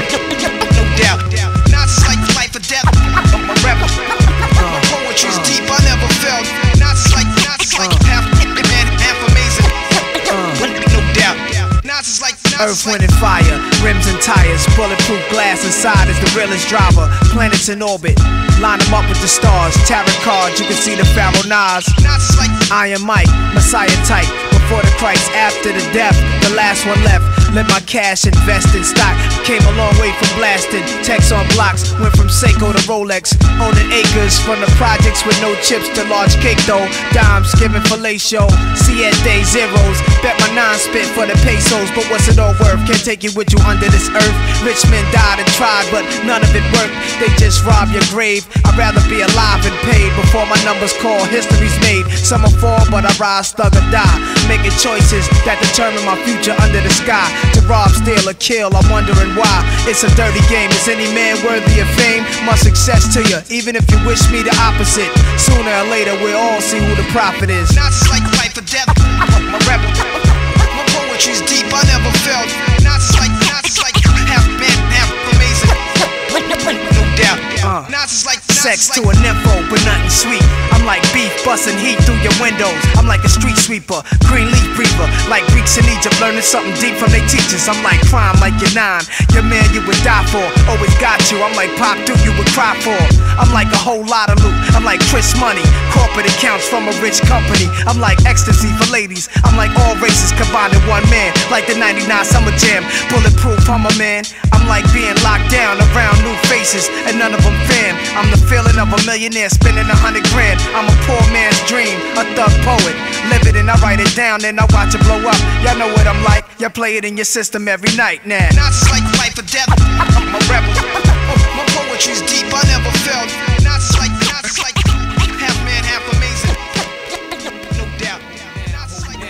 No doubt. Now it's like life or death. My rap, my poetry's deep, I never felt. Now it's like, now it's like half man, half amazing. No doubt. Now it's like Earth, wind, and fire, rims and tires, bulletproof glass inside is the realest driver. Planets in orbit, line them up with the stars. Tarot cards, you can see the Pharaoh Nas. Iron Mike, Messiah type. Before the Christ, after the death, the last one left. Let my cash invest in stock. Came a long way from blasting. Text on blocks, went from Seiko to Rolex. Owning acres from the projects with no chips to large cake dough. Dimes giving fellatio, siete zeros. Bet my nine spit for the pesos, but what's it all worth? Can't take you with you under this earth. Rich men died and tried, but none of it worked. They just rob your grave. I'd rather be alive and paid before my numbers call. History's made. Some will fall, but I rise, thug or die. Making choices that determine my future under the sky. To rob, steal, or kill, I'm wondering why. It's a dirty game. Is any man worthy of fame? Much success to you, even if you wish me the opposite. Sooner or later, we'll all see who the prophet is. Now it's like life or death. My rap, my poetry's deep, I never felt. Now it's like, now it's like half man, half amazing. No doubt. Uh, now it's like sex to a nympho, but nothing sweet. I'm like beef busting heat through your windows. I'm like a street sweeper, green leaf breather. Like Greeks in Egypt learning something deep from their teachers. I'm like crime, like you're nine. Your man you would die for, always got you. I'm like Pop Duke you would cry for. I'm like a whole lot of loot. I'm like Chris Money, corporate accounts from a rich company. I'm like ecstasy for ladies. I'm like all races combined in one man. Like the ninety-nine Summer Jam, bulletproof, I'm a man. I'm like being locked down around new faces, and none of them fan. I'm the feeling of a millionaire spending a hundred grand. I'm a poor man's dream, a thug poet. Live it and I write it down, then I watch it blow up. Y'all know what I'm like, y'all play it in your system every night now. Now it's like life or death. I'm a rebel. My poetry's deep, I never felt. Now it's like, now it's like half man, half amazing. No doubt. Now it's like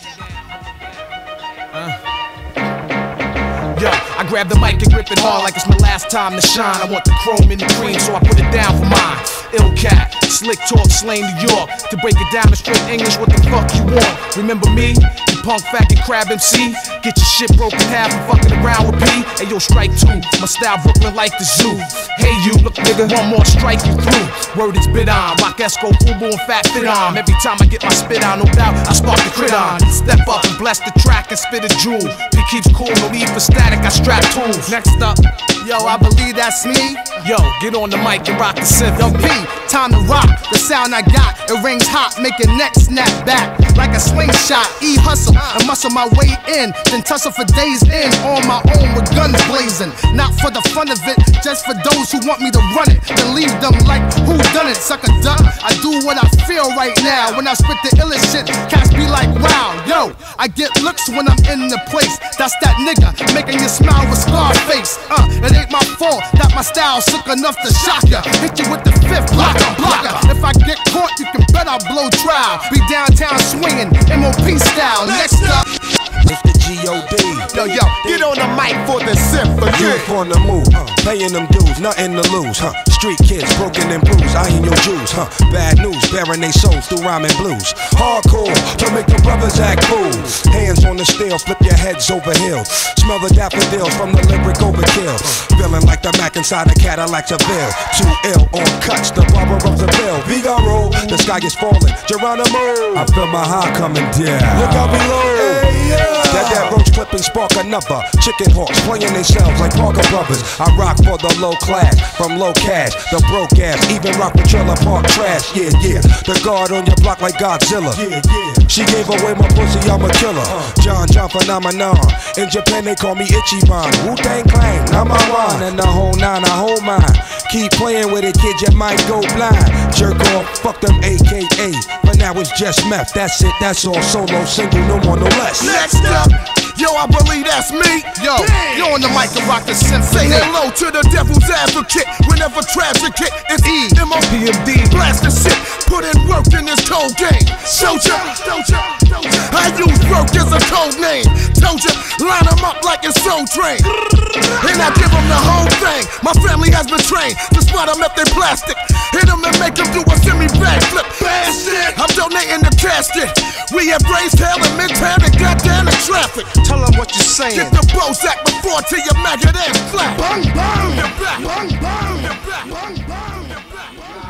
Yo, I grab the mic and grip it hard like it's my last time to shine. I want the chrome in the cream, so I put it down for mine. Ill cat, slick talk, slang New York. To break it down in straight English, what the fuck you want? Remember me? You punk faggot crab M C? Get your shit broken half and fucking around with P. Hey yo, strike two, my style Brooklyn like the zoo. Hey you, look nigga, one more strike you through. Word is bit on, rock Esco, Fubu and Fat Fit on. Every time I get my spit on, no doubt, I spark the crit on. Step up and bless the track and spit a jewel. He keeps cool, no need for static, I strap tools. Next up, yo, I believe that's me. Yo, get on the mic and rock the synth. Yo, P, time to rock. The sound I got, it rings hot, make your neck snap back like a slingshot. E hustle and muscle my way in, then tussle for days in on my own with guns blazing. Not for the fun of it, just for those who want me to run it. Then leave them like who done it, sucker duck. I do what I feel right now. When I spit the illest shit, cats be like, wow, yo. I get looks when I'm in the place. That's that nigga making you smile with scar face. Uh, it ain't my fault that my style's sick enough to shock ya. Hit you with the fifth blocker, blocker. If I get caught, you can bet I'll blow trial. Be downtown swinging, M O P style. Next up, it's the G O D. Yo, yo, get on the mic for the symphony. Youth on the move, uh, paying them dues, nothing to lose, huh? Street kids broken and bruised, I ain't your Jews, huh? Bad news, bearing they souls through rhyming blues. Hardcore, to make the brothers act fools. Hands on the steel, flip your heads over hills. Smell the daffodils from the lyric overkill. Feeling like the Mac inside a Cadillac Seville. Too ill on cuts, the barber of the bill. Vigaro, the sky is falling, Geronimo. I feel my heart coming down. Look out below. Hey, yeah. That that roach clipping spark another. Chicken hawks playing themselves like Parker Brothers. I rock for the low class, from low cash, the broke ass, even rock with trailer park trash. Yeah, yeah. The guard on your block like Godzilla. Yeah, yeah. She gave away my pussy, I'm a killer. John John phenomenon. In Japan they call me Ichiban. Wu-Tang Clan, number one. And the whole nine, I hold mine. Keep playing with it, kid, you might go blind. Jerk off, fuck them A K A. But now it's just meth, that's it, that's all. Solo, single, no more, no less. Next up, yo, I believe that's me. Yo, you on the mic and rock the symphony. Say hello to the devil's advocate. Whenever tragic hit, it's E M O P M D. Blast the shit, put in work in this cold game. Soldier, soldier, soldier. I use work as a code name. Told ya, line them up like it's Soul Train. And I give them the whole thing. My family has been trained to spot them if they plastic. Hit them and make them do a semi-backflip. I'm donating the casket. We embrace hell and midtown and goddamn the traffic. Tell them what you're saying. Get the Bozak before till your maggot ass flat. Bang, bang, your back. Bang, bang, your back. Bang, bang, your back.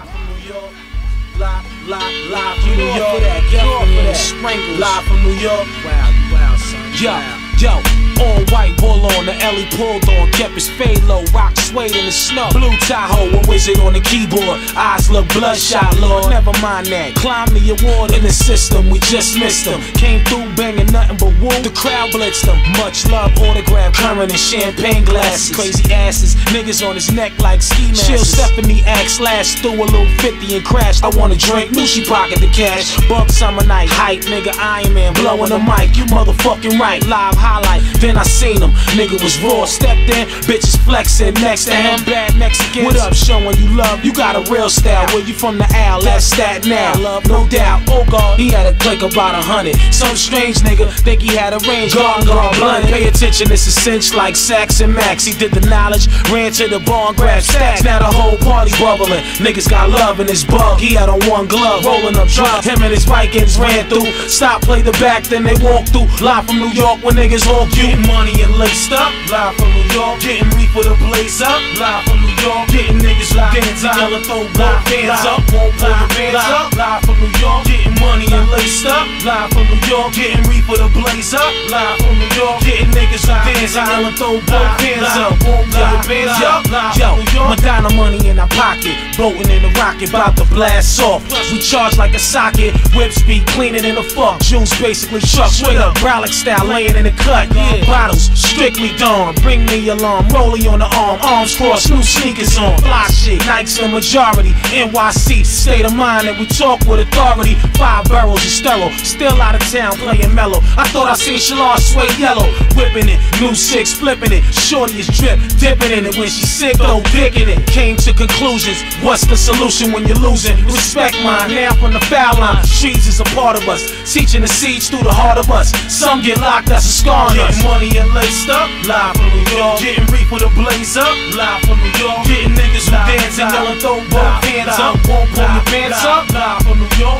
Live, live, live from New York. Get off of that. Sprangles. Live from New York. Wow, wow, son. Yo, yo. All white bull on the Ellie pulled on, kept his fade low, rock suede in the snow. Blue Tahoe, a wizard on the keyboard, eyes look bloodshot, Lord. Never mind that, climb the award in the system, we just missed him. Came through banging nothing but woo, the crowd blitzed him. Much love, autograph, current and champagne glasses. Crazy asses, niggas on his neck like ski masks. Chill Stephanie axe, last threw a little fifty and crashed. I want a drink, knew she pocket the cash. Bug summer night, hype, nigga Iron Man, blowing the mic, you motherfucking right. Live highlight. Then I seen him, nigga was raw, stepped in, bitches flexing next to him, bad Mexicans. What up, showing you love, you got a real style. Where you from the Al, that's that now, love, no doubt. Oh God, he had a click about a hundred. Some strange nigga think he had a range, gone, gone, blunt. Pay attention, it's a cinch like Sax and Max. He did the knowledge, ran to the bar and grabbed stacks. Now the whole party bubbling, niggas got love in his bug. He had on one glove, rolling up drugs. Him and his Vikings ran through, stop, play the back, then they walk through. Live from New York when niggas hawk you. Getting money and laced up, live from New York. Getting weed for the blaze up, live from New York. Getting niggas who dance and yelling, throw both hands up, won't pull your pants up, live from New York. Getting money and laced up, live from New York. Getting weed for the blaze up, live from New York. Getting niggas who dance and yelling, throw both hands up, won't pull your pants up, yo, yo, Madonna money in our pocket, boating in the rocket, bout to blast off. We charge like a socket, whip speed cleaner than a fuck. Juice basically trucks with a brolic style laying in the cut. Yeah. Bottles, strictly dawn, bring me alarm, rollie on the arm, arms crossed, new sneakers on, fly shit, Nikes the majority, N Y C, state of mind that we talk with authority. Five barrels of sterile, still out of town playing mellow. I thought I seen Shalon sway yellow, whipping it, new six flipping it, shorty is drip, dipping in it when she sick, though dicking it. Came to conclusions, what's the solution when you're losing? Respect mine, now from the foul line, streets is a part of us, teaching the seeds through the heart of us. Some get locked, that's a scar on us. Money and laced up, live from New York. Getting reef with a blaze up, live from New York. Getting niggas who dance and yelling, throw both hands up, won't pull your pants up, live from New York.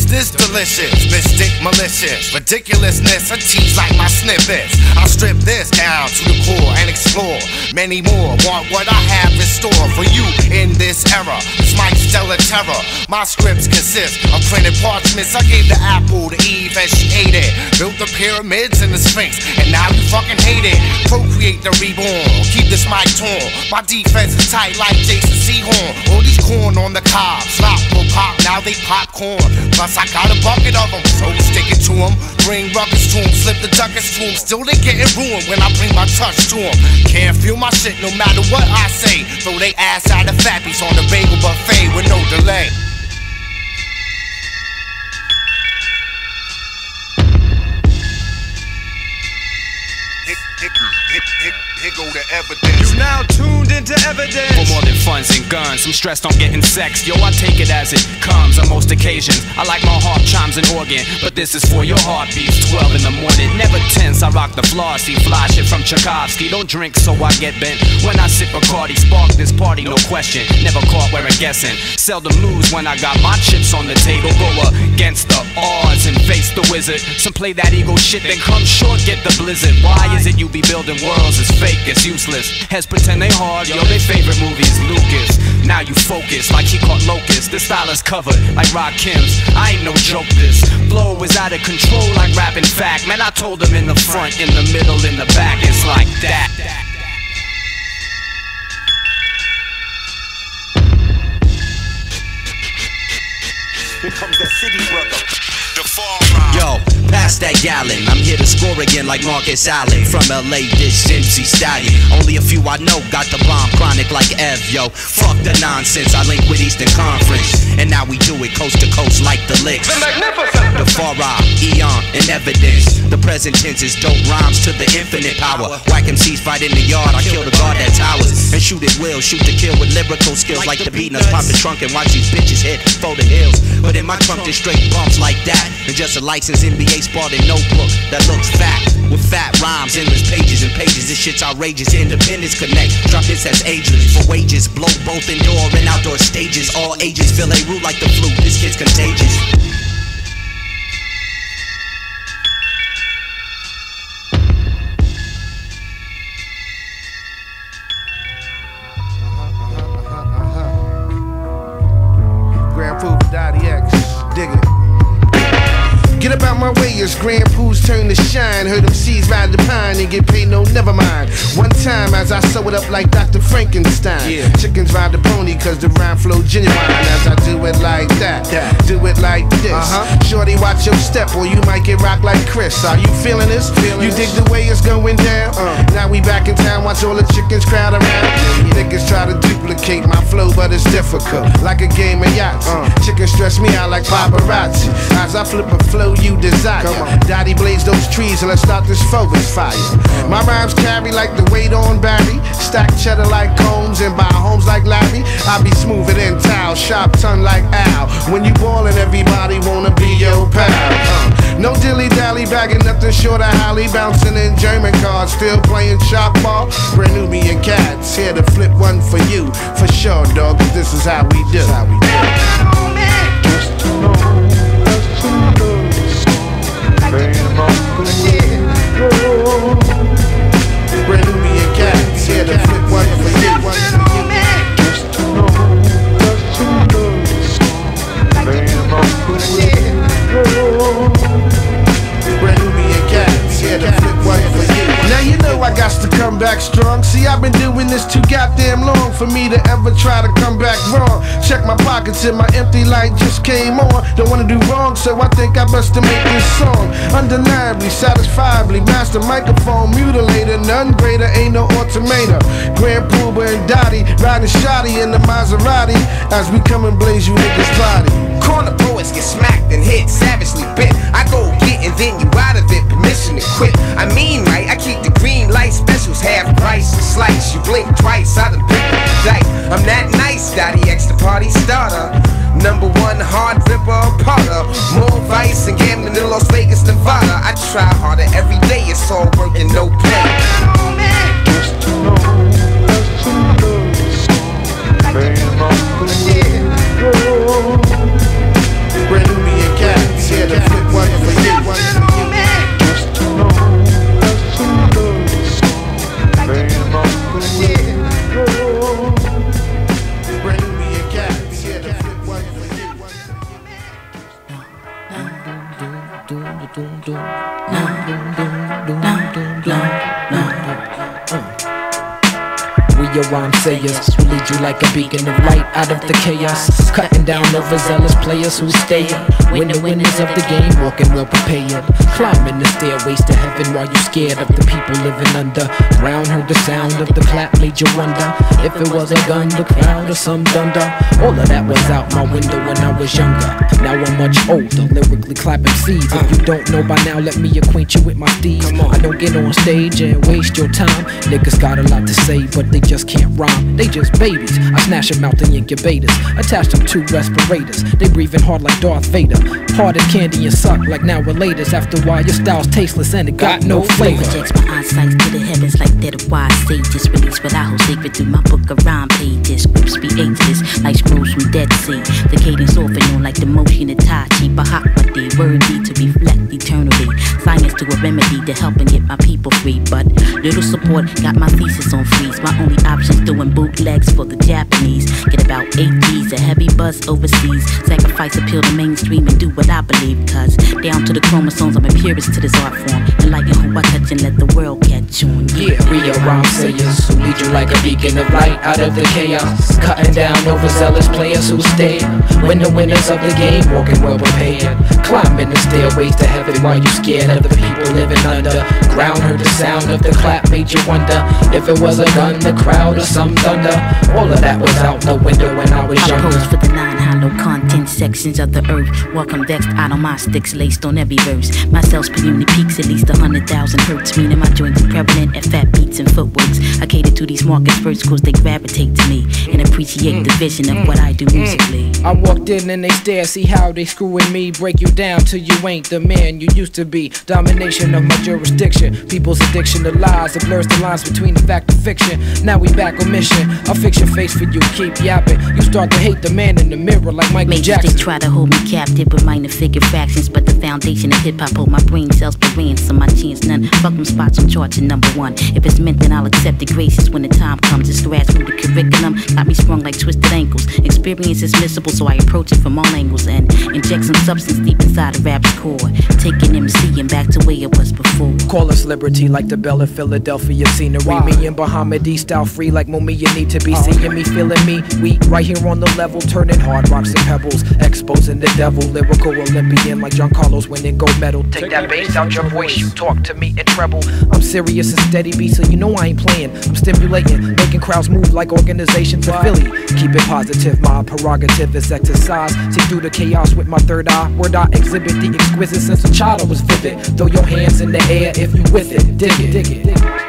this delicious? Mystic, malicious, ridiculousness, a tease like my snippets. I'll strip this down to the core and explore many more. Want what I have in store for you in this era. It's my stellar terror. My scripts consist of printed parchments. I gave the apple to Eve and she ate it. Built the pyramids and the Sphinx, and now you fucking hate it. Procreate the reborn, keep this mic torn. My defense is tight like Jason Seahorn. All these corn on the cob, slop will pop, now they popcorn. Plus I got a bucket of them, so stick it to them. Bring ruckus to them, slip the duckets to them. Still they getting ruined when I bring my touch to them. Can't feel my shit no matter what I say. Throw they ass out of fatties on the bagel buffet with no delay. Here go the evidence. You now tuned into evidence. For more than funds and guns, I'm stressed on getting sex. Yo, I take it as it comes on most occasions. I like my heart chimes and organ, but this is for your heartbeats. twelve in the morning, never tense. I rock the flossy, fly shit from Tchaikovsky. Don't drink, so I get bent. When I sip a Cardi, spark this party, no question. Never caught wearing guessing. Seldom lose when I got my chips on the table. Go against the odds and face the wizard. Some play that ego shit, then come short, get the blizzard. Why is it you be building worlds? It's fake. It's useless. Heads pretend they hard, yo, they favorite movie is Lucas. Now you focus like he caught locust. This style is covered like Rock Kim's. I ain't no joke, this flow is out of control like rapping fact. Man, I told them in the front, in the middle, in the back, it's like that. Here comes that city brother. Yo, pass that gallon. I'm here to score again like Marcus Allen. From L A, this M C Stallion. Only a few I know got the bomb chronic like Ev, yo. Fuck the nonsense, I link with Eastern Conference. And now we do it coast to coast like the licks. The magnificent. The Farah, Eon, and evidence. The present tense is dope rhymes to the infinite power. Whack M Cs fight in the yard, I kill the guard that towers. And shoot it will, shoot to kill with lyrical skills like the beatnuts. Pop the trunk and watch these bitches hit for the hills. But in my trunk, there's straight bumps like that. And just a licensed N B A Spartan notebook that looks fat. With fat rhymes, endless pages and pages. This shit's outrageous. Independence connect. Drop hits as ageless. For wages, blow both indoor and outdoor stages. All ages feel a root like the flu. This kid's contagious. Grand Food Daddy X, dig it. Get up out my way, it's Grand Pooh's turn to shine. Heard them seeds ride the pine and get paid, no, never mind. One time as I sew it up like Doctor Frankenstein. Yeah. Chickens ride the pony cause the rhyme flow genuine. As I do it like that, that. do it like this. Uh-huh. Shorty, watch your step or you might get rocked like Chris. Are you feeling this? Feeling you dig the way it's going down? Uh. Now we back in town, watch all the chickens crowd around. Yeah. Niggas try to duplicate my flow, but it's difficult. Like a game of yachts. Uh. Chickens stress me out like paparazzi. As I flip a flow you desire. Daddy blaze those trees and let's start this forest fire. My rhymes carry like the weight on Barry. Stack cheddar like Combs and buy homes like Larry. I be smoother than towel, sharp tongue like Al. When you ballin', everybody wanna be your pal. Uh, no dilly dally, bagging nothing short of Holly. Bouncing in German cars, still playing chalk ball. Brand Nubian cats, here to flip one for you. For sure, dog, cause this is how we do. This is how we do. Brand Nubian cats, here to flip one for you. Just to know that you love Brand Nubian cats, here to flip one for you. Now you know I got to come back strong. See, I've been doing this too goddamn long for me to ever try to come back wrong. Check my pockets and my empty light just came on. Don't wanna do wrong, so I think I best to make this song. Undeniably, satisfiably, master microphone mutilator. None greater, ain't no automator. Grand Pooba and Dottie riding shoddy in the Maserati as we come and blaze you niggas body. Corner poets get smacked and hit, savagely bit. I go get and then you out of it, permission to quit. I mean, right, I keep the green light specials half price and slice. You blink twice, I done picked up the dice. I'm that nice, Daddy X, the party starter. Number one hard ripper, Potter. More vice and gambling in Las Vegas, Nevada. I try harder every day, it's all work and no play. Just to know that you love Brand Nubian cat. your rhyme sayers who lead you like a beacon of light out of the chaos. Cutting down overzealous players who stay up. When the winners of the game walking well prepared. Climbing the stairways to heaven while you scared of the people living under ground. Heard the sound of the clap, made you wonder if it was a gun, the crowd, or some thunder. All of that was out my window when I was younger. Now I'm much older, lyrically clapping seeds. If you don't know by now, let me acquaint you with my steeds. I don't get on stage and waste your time. Niggas got a lot to say, but they just can't rhyme. They just babies. I snatch them out the incubators, attach them to respirators. They breathing hard like Darth Vader, hard as candy and suck like now relators. After a while, your style's tasteless and it got no flavor. Projects my eyesight to the heavens like they're the wise sages. Release what I hold sacred through my book of rhyme pages. Scripts be ageless like scrolls from Dead Sea. The cadence often known like the motion of Tai Chi. Bahakmati, word need to reflect eternally. Science to a remedy to help and get my people free. But little support got my thesis on freeze. My only option's doing bootlegs for the Japanese. Get about eight G's, a heavy buzz overseas. Sacrifice appeal to mainstream and do what I believe. Cause down to the chromosomes I'm a purist to this art form. Enlighten who I touch and let the world catch on. Yeah, we are rhyme sayers who lead you like a beacon of light out of the chaos. Cutting down overzealous players who stay. When the winners of the game walking well prepared. Climbing the stairways to heaven while you scared of the people living under ground. Heard the sound of the clap, made you wonder if it was a gun, the crowd, or some thunder. All of that was out the window when I was I younger. pose for the nine hollow content sections of the earth. Welcome vexed out on my sticks laced on every verse. My cells per unit peaks at least a hundred thousand hertz, meaning my joints are prevalent at fat beats and footworks. I cater to these markets first cause they gravitate to me and appreciate the vision of what I do musically. I walked in and they stare, see how they screwing me. Break you down till you ain't the man you used to be. Domination of my jurisdiction, people's addiction to lies. It blurs the lines between the fact and fiction. Now we back on mission, I'll fix your face for you, keep yapping. You start to hate the man in the mirror like Michael Majors, Jackson. they try to hold me captive with minor figure fractions, but the foundation of hip-hop hold my brain cells for ransom. My chance none, fuck them spots, I'm charging number one. If it's meant then I'll accept it gracious when the time comes. It's grassroots curriculum, got me sprung like twisted ankles. Experience is missable so I approach it from all angles and inject some substance deep inside of rap's core. Taking M C and back to where it was before. Call us liberty like the Bell of Philadelphia scenery. Wow. Me and Bahamadia style free like Mumia need to be. Uh-huh. Seeing me, feeling me, we right here on the level. Turning hard rocks and pebbles, exposing the devil. Lyrical Olympian like John Carlos winning gold medal. Take, Take that bass out your voice, you talk to me in treble. I'm serious and steady beat, so you know I ain't playing. I'm stimulating, making crowds move like organizations of Philly. Keep it positive, my prerogative is exercise. See through the chaos with my third eye. Word I exhibit the exquisite sense of child I was vivid. Throw your hands in the air if you with it. Dig it, dig it, dig it.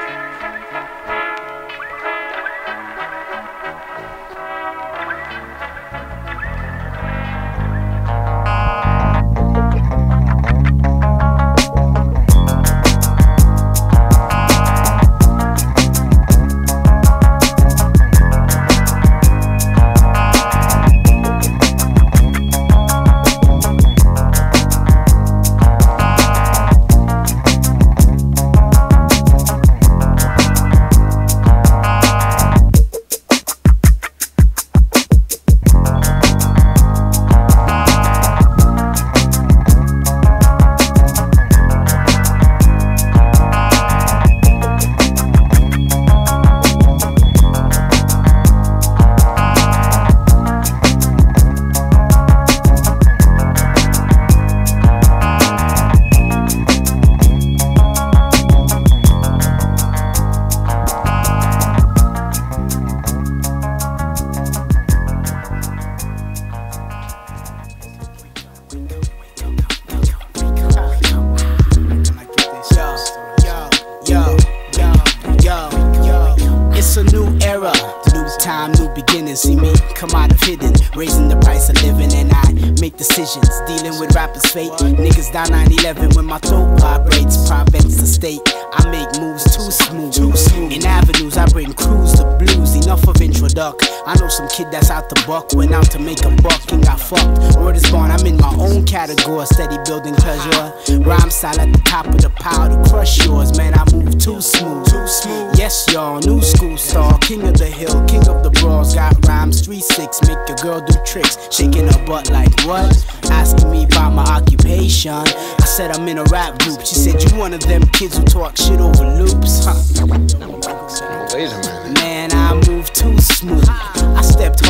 See me come out of hidden, raising the price of living, and I make decisions, dealing with rappers' fate. Niggas down nine eleven when my throat vibrates, Province the state. I make moves too smooth, too smooth. In avenues I bring crews to blues. Enough of introduct. I know some kid that's out the buck, went out to make a buck and got fucked. Word is born, I'm in my own category, steady building pleasure. Rhyme style at the top of the pile to crush yours, man. I move too smooth, too smooth. Yes, y'all, new school star, king of the hill, king of the brawls. Got rhymes three six, make a girl do tricks, shaking her butt like what? Asking me about my occupation. I said I'm in a rap group. She said you one of them kids who talk shit over loops. Huh. Wait a minute. Man, I move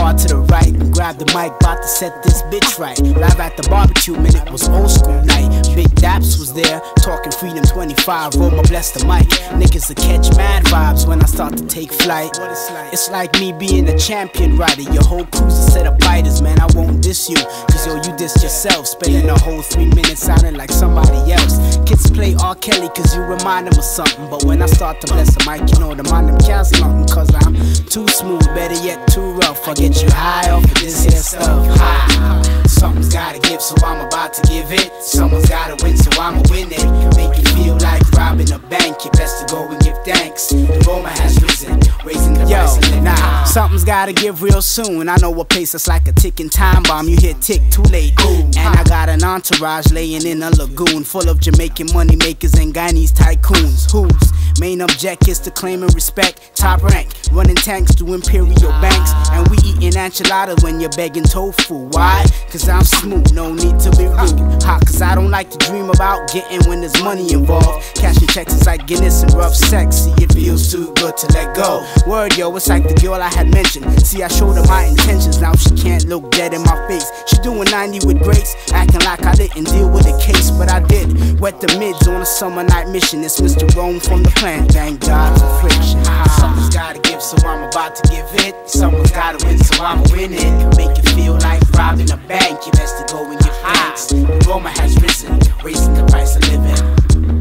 hard to the right and grab the mic, bout to set this bitch right. Live at the barbecue, man, it was old school night. Big Daps was there, talking Freedom twenty-five, Roma bless the mic. Niggas will catch mad vibes when I start to take flight. It's like me being a champion rider. Your whole crew's a set of biters, man, I won't diss you, cause yo, you diss yourself. Spending a whole three minutes sounding like somebody else. Kids play R. Kelly cause you remind them of something, but when I start to bless the mic, you know the mind them counts nothing, cause I'm too smooth, better yet too rough. I get you high off of this here stuff. High. Something's gotta give, so I'm about to give it. Someone's gotta win, so I'ma win it. Make you feel like robbing a bank. You best to go and give thanks. The Roma has risen, raising the price of it. Nah, something's gotta give real soon. I know a place that's like a ticking time bomb. You hit tick too late. And I got an entourage laying in a lagoon full of Jamaican money makers and Guyanese tycoons. Whose main object is to claim and respect top rank, running tanks to imperial banks. And we eating enchiladas when you're begging tofu. Why? Cause I'm smooth, no need to be rude. Hot, cause I don't like to dream about getting when there's money involved. Cashing checks is like Guinness and rough sex. See, it feels too good to let go. Word, yo, it's like the girl I had mentioned. See, I showed her my intentions, now she can't look dead in my face. She doing ninety with grace, acting like I didn't deal with the case, but I did. Wet the mids on a summer night mission. It's Mister Rome from the plant, thank God for friction. Someone's gotta give, so I'm about to give it. Someone's gotta win, so I'ma win it. Make you feel like robbing a bank. You best to go and give thanks. The Roma has risen, raising the price of living.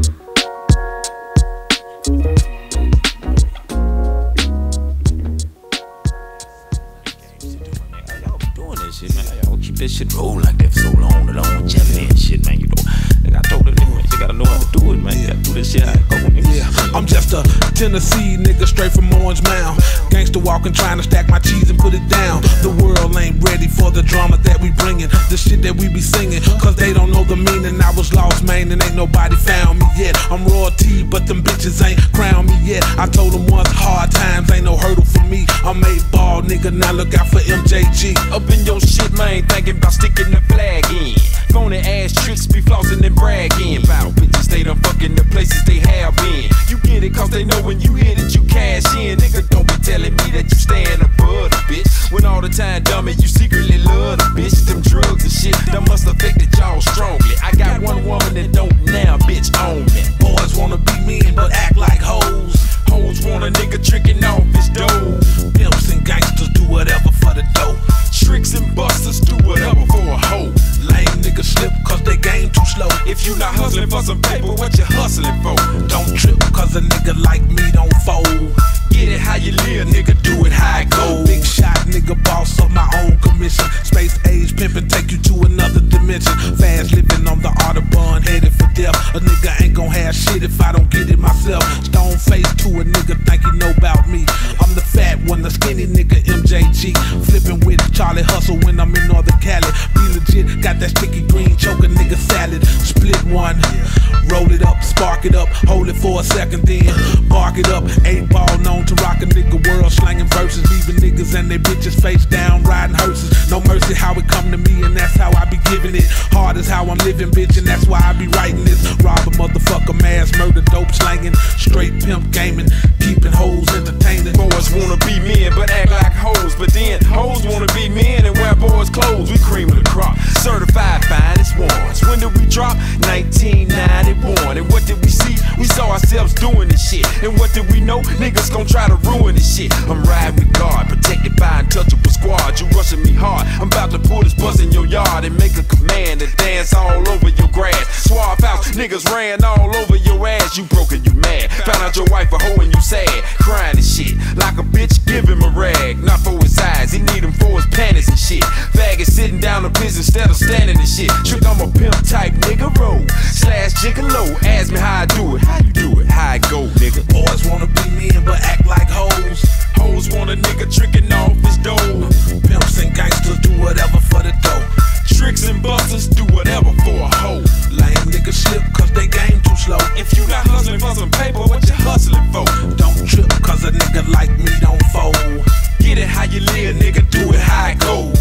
Shit, man. Y'all keep that shit rolling like that for so long. That I don't jam that shit, man. You know, like I told them, man, you gotta know how to do it, man. You gotta do this shit how it go. Yeah, I'm just a Tennessee nigga straight from Orange Mound. Gangsta walking, trying to stack my cheese and put it down. The world ain't ready for the drama that we bringing, the shit that we be singing, cause they don't know the meaning. I was lost, man, and ain't nobody found me yet. I'm royalty, but them bitches ain't crowned me yet. I told them once, hard times ain't no hurdle for me. I'm a ball nigga, now look out for M J G. Up in your shit, man, thinking about sticking the flag in. Phony ass tricks be flossing and bragging about bitches they done fucking the places they have been. You get it cause they know when you hit it you cash in. Nigga, don't be telling me that you stand above the bitch, when all the time, dummy, you secretly love the bitch. Them drugs and shit that must affected y'all strongly. I got one woman that don't now, bitch, own me. Boys wanna be men but act like hoes. Hoes want a nigga tricking off his dough. Pimps and gangsters do whatever for the dough. Tricks and busters do whatever for a hoe. Lame niggas slip cause they game too slow. If you not hustling for some paper, what you hustling for? Don't trip cause a nigga like me don't fold. Get it how you live, nigga, do it how it go. Big shot, nigga, boss of my own commission. Space age pimpin', take you to another dimension. Fast living on the Autobahn, headed for death. A nigga ain't gon' have shit if I don't get it myself. Stone face to a nigga, think he know about me. I'm the fat one, the skinny nigga, M J G. Flippin' with Charlie Hustle when I'm in Northern Cali. Be legit, got that sticky green, choke a nigga salad. Split one, roll it up, spark it up, hold it for a second, then bark it up. Eight ball known to rock a nigga world, slanging verses, leaving niggas and they bitches face down, riding hearses. No mercy how it come to me, and that's how I be giving it. Hard as how I'm living, bitch, and that's why I be writing this. Rob a motherfucker, mass murder, dope slanging, straight pimp gaming, keeping hoes entertaining. Boys wanna be men but act like hoes, but then hoes wanna be men and wear boys' clothes. We cream of the crop, certified finest ones. When did we drop? nineteen ninety-one. And what did we see? We saw ourselves doing this shit. And what did we know? Niggas gon' try to ruin this shit. I'm riding with God, protected by untouchable squad. You rushing me hard, I'm about to pull this bus in your yard and make a command to dance all over your grass. Swap house, niggas ran all over your ass. You broke and you mad, found out your wife a hoe and you sad, crying and shit. Like a bitch, give him a rag, not for his eyes, he need him for his panties and shit. Faggot sitting down the piss instead of standing and shit. Trick, I'm a pimp type nigga, roll slash gigolo. Ask me how I do it, how you do it, how I go, nigga. Boys wanna be men but act like hoes. Hoes want a nigga tricking off his dough. Pimps and gangsters do whatever for the dough. Tricks and busters do whatever for a hoe. Lame niggas slip cause they game too slow. If you not hustling for some paper, what you hustling for? Don't trip cause a nigga like me don't fold. Get it how you live, nigga, do it how it go.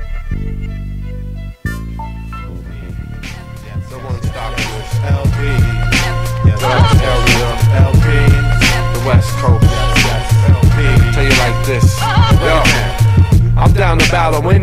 Someone stop this L P.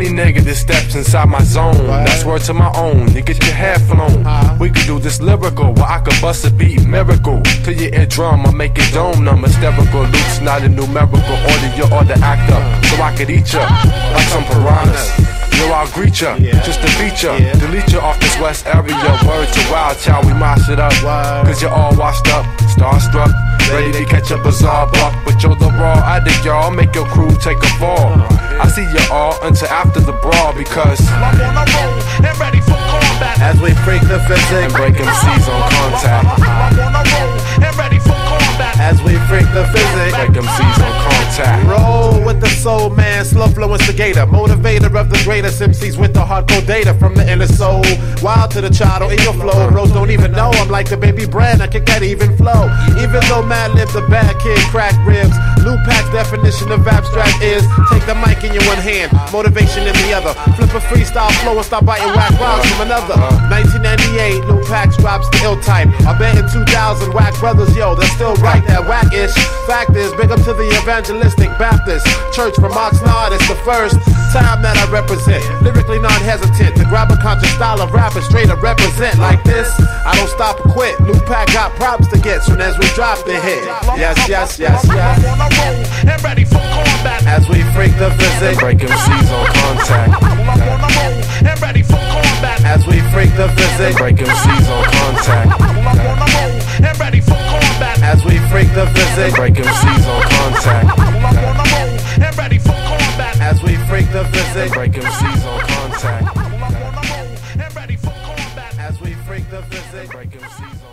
any nigga that steps inside my zone. That's word to my own, you get your hair flown. We could do this lyrical, where I could bust a beat miracle. To your eardrum, I make it dome numb, hysterical. Luke's not a numerical order, you're or the actor. So I could eat ya, like some piranhas. Yo, I'll greet ya, just to beat ya, delete ya off this west area. Word to wild child, we mash it up. Cause you're all washed up, starstruck, ready to catch a bizarre buck. But you're the raw addict, y'all, make your crew take a fall. I see you all until after the brawl, because I'm on a roll and ready for combat. as we freak the physics and break M Cs on contact. I'm on a roll and ready for combat. As we freak the physics, break M Cs on contact. Roll with the soul man, slow flow instigator, motivator of the greatest M Cs with the hardcore data from the inner soul. Wild to the child in your flow, bros don't even know I'm like the baby brand, I kick that even flow. Even though Mad Lib's a bad kid, crack ribs. Lou Pack's definition of abstract is take the mic in your one hand, motivation in the other. Flip a freestyle flow and stop biting whack rhymes from another. nineteen ninety-eight, Lou Pack's drops the ill type. I bet in two thousand, whack brothers, yo, they're still right, that whack-ish. Fact is, big up to the evangelistic Baptist Church from Oxnard. It's the first time that I represent, lyrically non-hesitant, to grab a conscious style of rap and straight up represent like this. I don't stop or quit. Lou Pack got props to get soon as we drop the hit. Yes, yes, yes, yes. I'm on a roll and ready for combat. As we freak the physics, break M Cs on contact. I'm on a roll and ready for combat. As we freak the physics, break M Cs on contact. I'm on a roll and ready for combat. As we freak the physics, break M Cs on contact. I'm on a roll and ready for combat. As we freak the physics, break M Cs on contact. I'm on a roll and ready for combat. As we freak the physics, break M Cs on contact.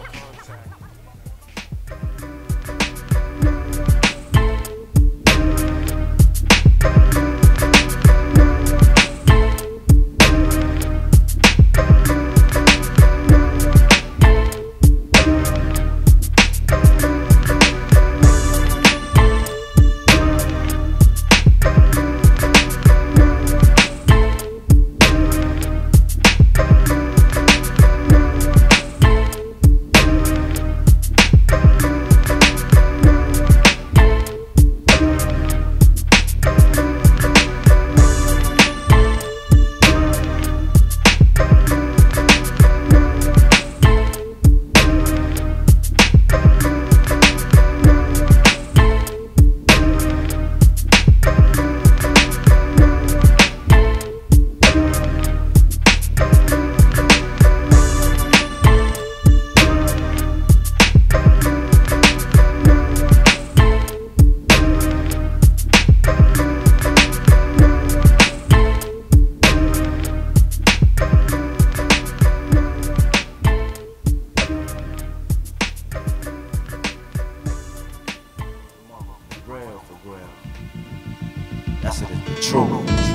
That's it, it's true.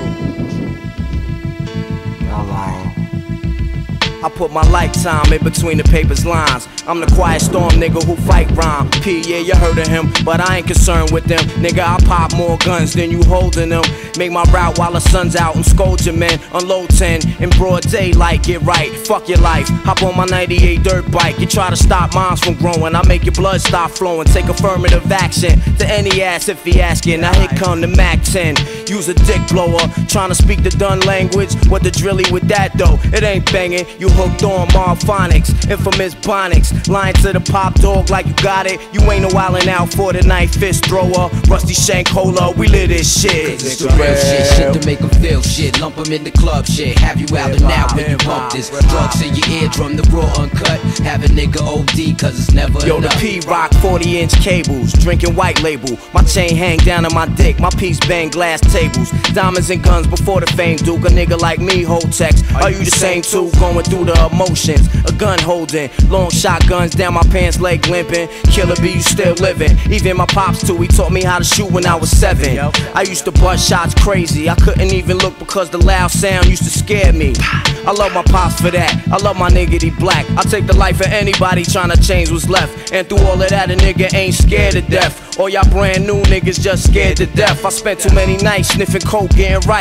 Y'all lying. I put my lifetime in between the paper's lines. I'm the quiet storm nigga who fight rhyme. P, yeah, you heard of him, but I ain't concerned with them. Nigga, I pop more guns than you holding them. Make my route while the sun's out and scold your men. Unload ten in broad daylight, get right. Fuck your life. Hop on my ninety-eight dirt bike. You try to stop minds from growing, I make your blood stop flowing. Take affirmative action to any ass if he asking. Now here come the Mac ten. Use a dick blower, trying to speak the done language. What the drilly with that though? It ain't banging. You hooked on Marphonics, infamous Bonics. Lying to the pop dog like you got it. You ain't no wildin' out for the night fist thrower. Rusty Shank Cola, we lit this shit. It's the real shit, shit to make them feel shit. Lump them in the club shit. Have you out and out when you bump this. Drugs in your eardrum, the raw uncut. Have a nigga O D cause it's never Yo, enough. the P-Rock forty inch cables. Drinking white label. My chain hang down on my dick. My piece bang glass tables. Diamonds and guns before the fame duke. A nigga like me hold text. Are you the same too? Going through the emotions. A gun holding. Long shotguns down my pants leg limping. Killer B, you still living. Even my pops too. He taught me how to shoot when I was seven. I used to bust shots crazy. I couldn't even look because the loud sound used to scare me. I love my pops for that. I love my nigga, he black. I take the life of anybody trying to change what's left. And through all of that, a nigga ain't scared to death. All y'all brand new niggas just scared to death. I spent too many nights sniffing coke, getting right.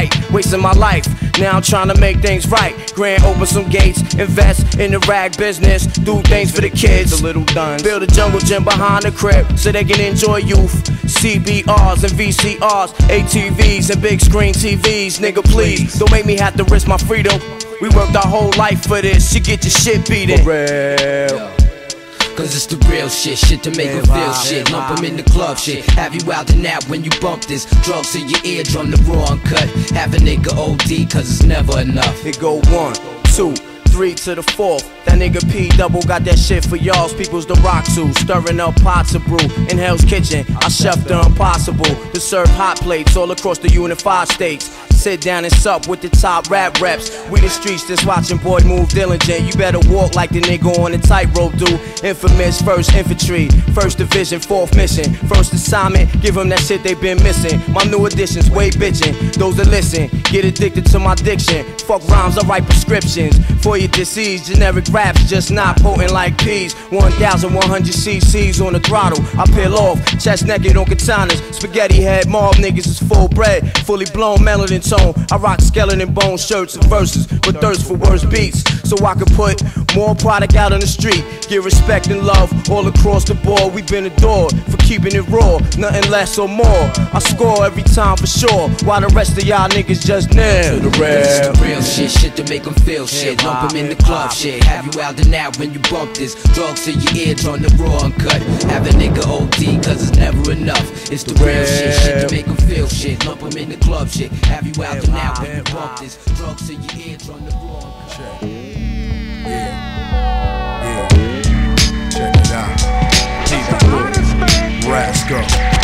fight, wasting my life. Now I'm trying to make things right. Grand open some gates, invest in the rag business, do things for the kids, the little duns. Build a jungle gym behind the crib so they can enjoy youth. C B Rs and V C Rs, A T Vs and big screen T Vs. Nigga, please, don't make me have to risk my freedom. We worked our whole life for this, you get your shit beaten. For real. Cause it's the real shit, shit to make them feel shit. Lump them in the club shit. Have you out and out when you bump this? Drugs in your eardrum, the raw uncut. Have a nigga O D cause it's never enough. It go one, two, three to the fourth. That nigga P double got that shit for y'all's peoples the rock to. Stirring up pots of brew in Hell's Kitchen. I chef the impossible to serve hot plates all across the unified states. Sit down and sup with the top rap reps. We the streets just watching boy move diligent. You better walk like the nigga on the tightrope do. Infamous first infantry, first division, fourth mission. First assignment, give them that shit they been missing. My new additions, way bitchin'. Those that listen, get addicted to my diction. Fuck rhymes, I write prescriptions for your disease. Generic raps just not potent like peas. one thousand one hundred cc's on the throttle. I peel off, chest naked on katanas. Spaghetti head mob niggas is full bred, fully blown melanin tone. I rock skeleton bone shirts and verses, but thirst for worse beats. So I could put more product out on the street. Give respect and love all across the board. We've been adored for keeping it raw, nothing less or more. I score every time for sure, while the rest of y'all niggas just nail to the real. It's the real shit, shit to make them feel shit. Lump them in the club shit. Have you out and out when you bump this? Drugs to your eardrum, the raw uncut. Have a nigga O D cause it's never enough. It's the real shit, shit to make them feel shit. Lump them in the club shit. Have you out and out when you bump this? Drugs to your eardrum, the raw uncut. Yeah, yeah, check it out. Keep it moving, Rascal.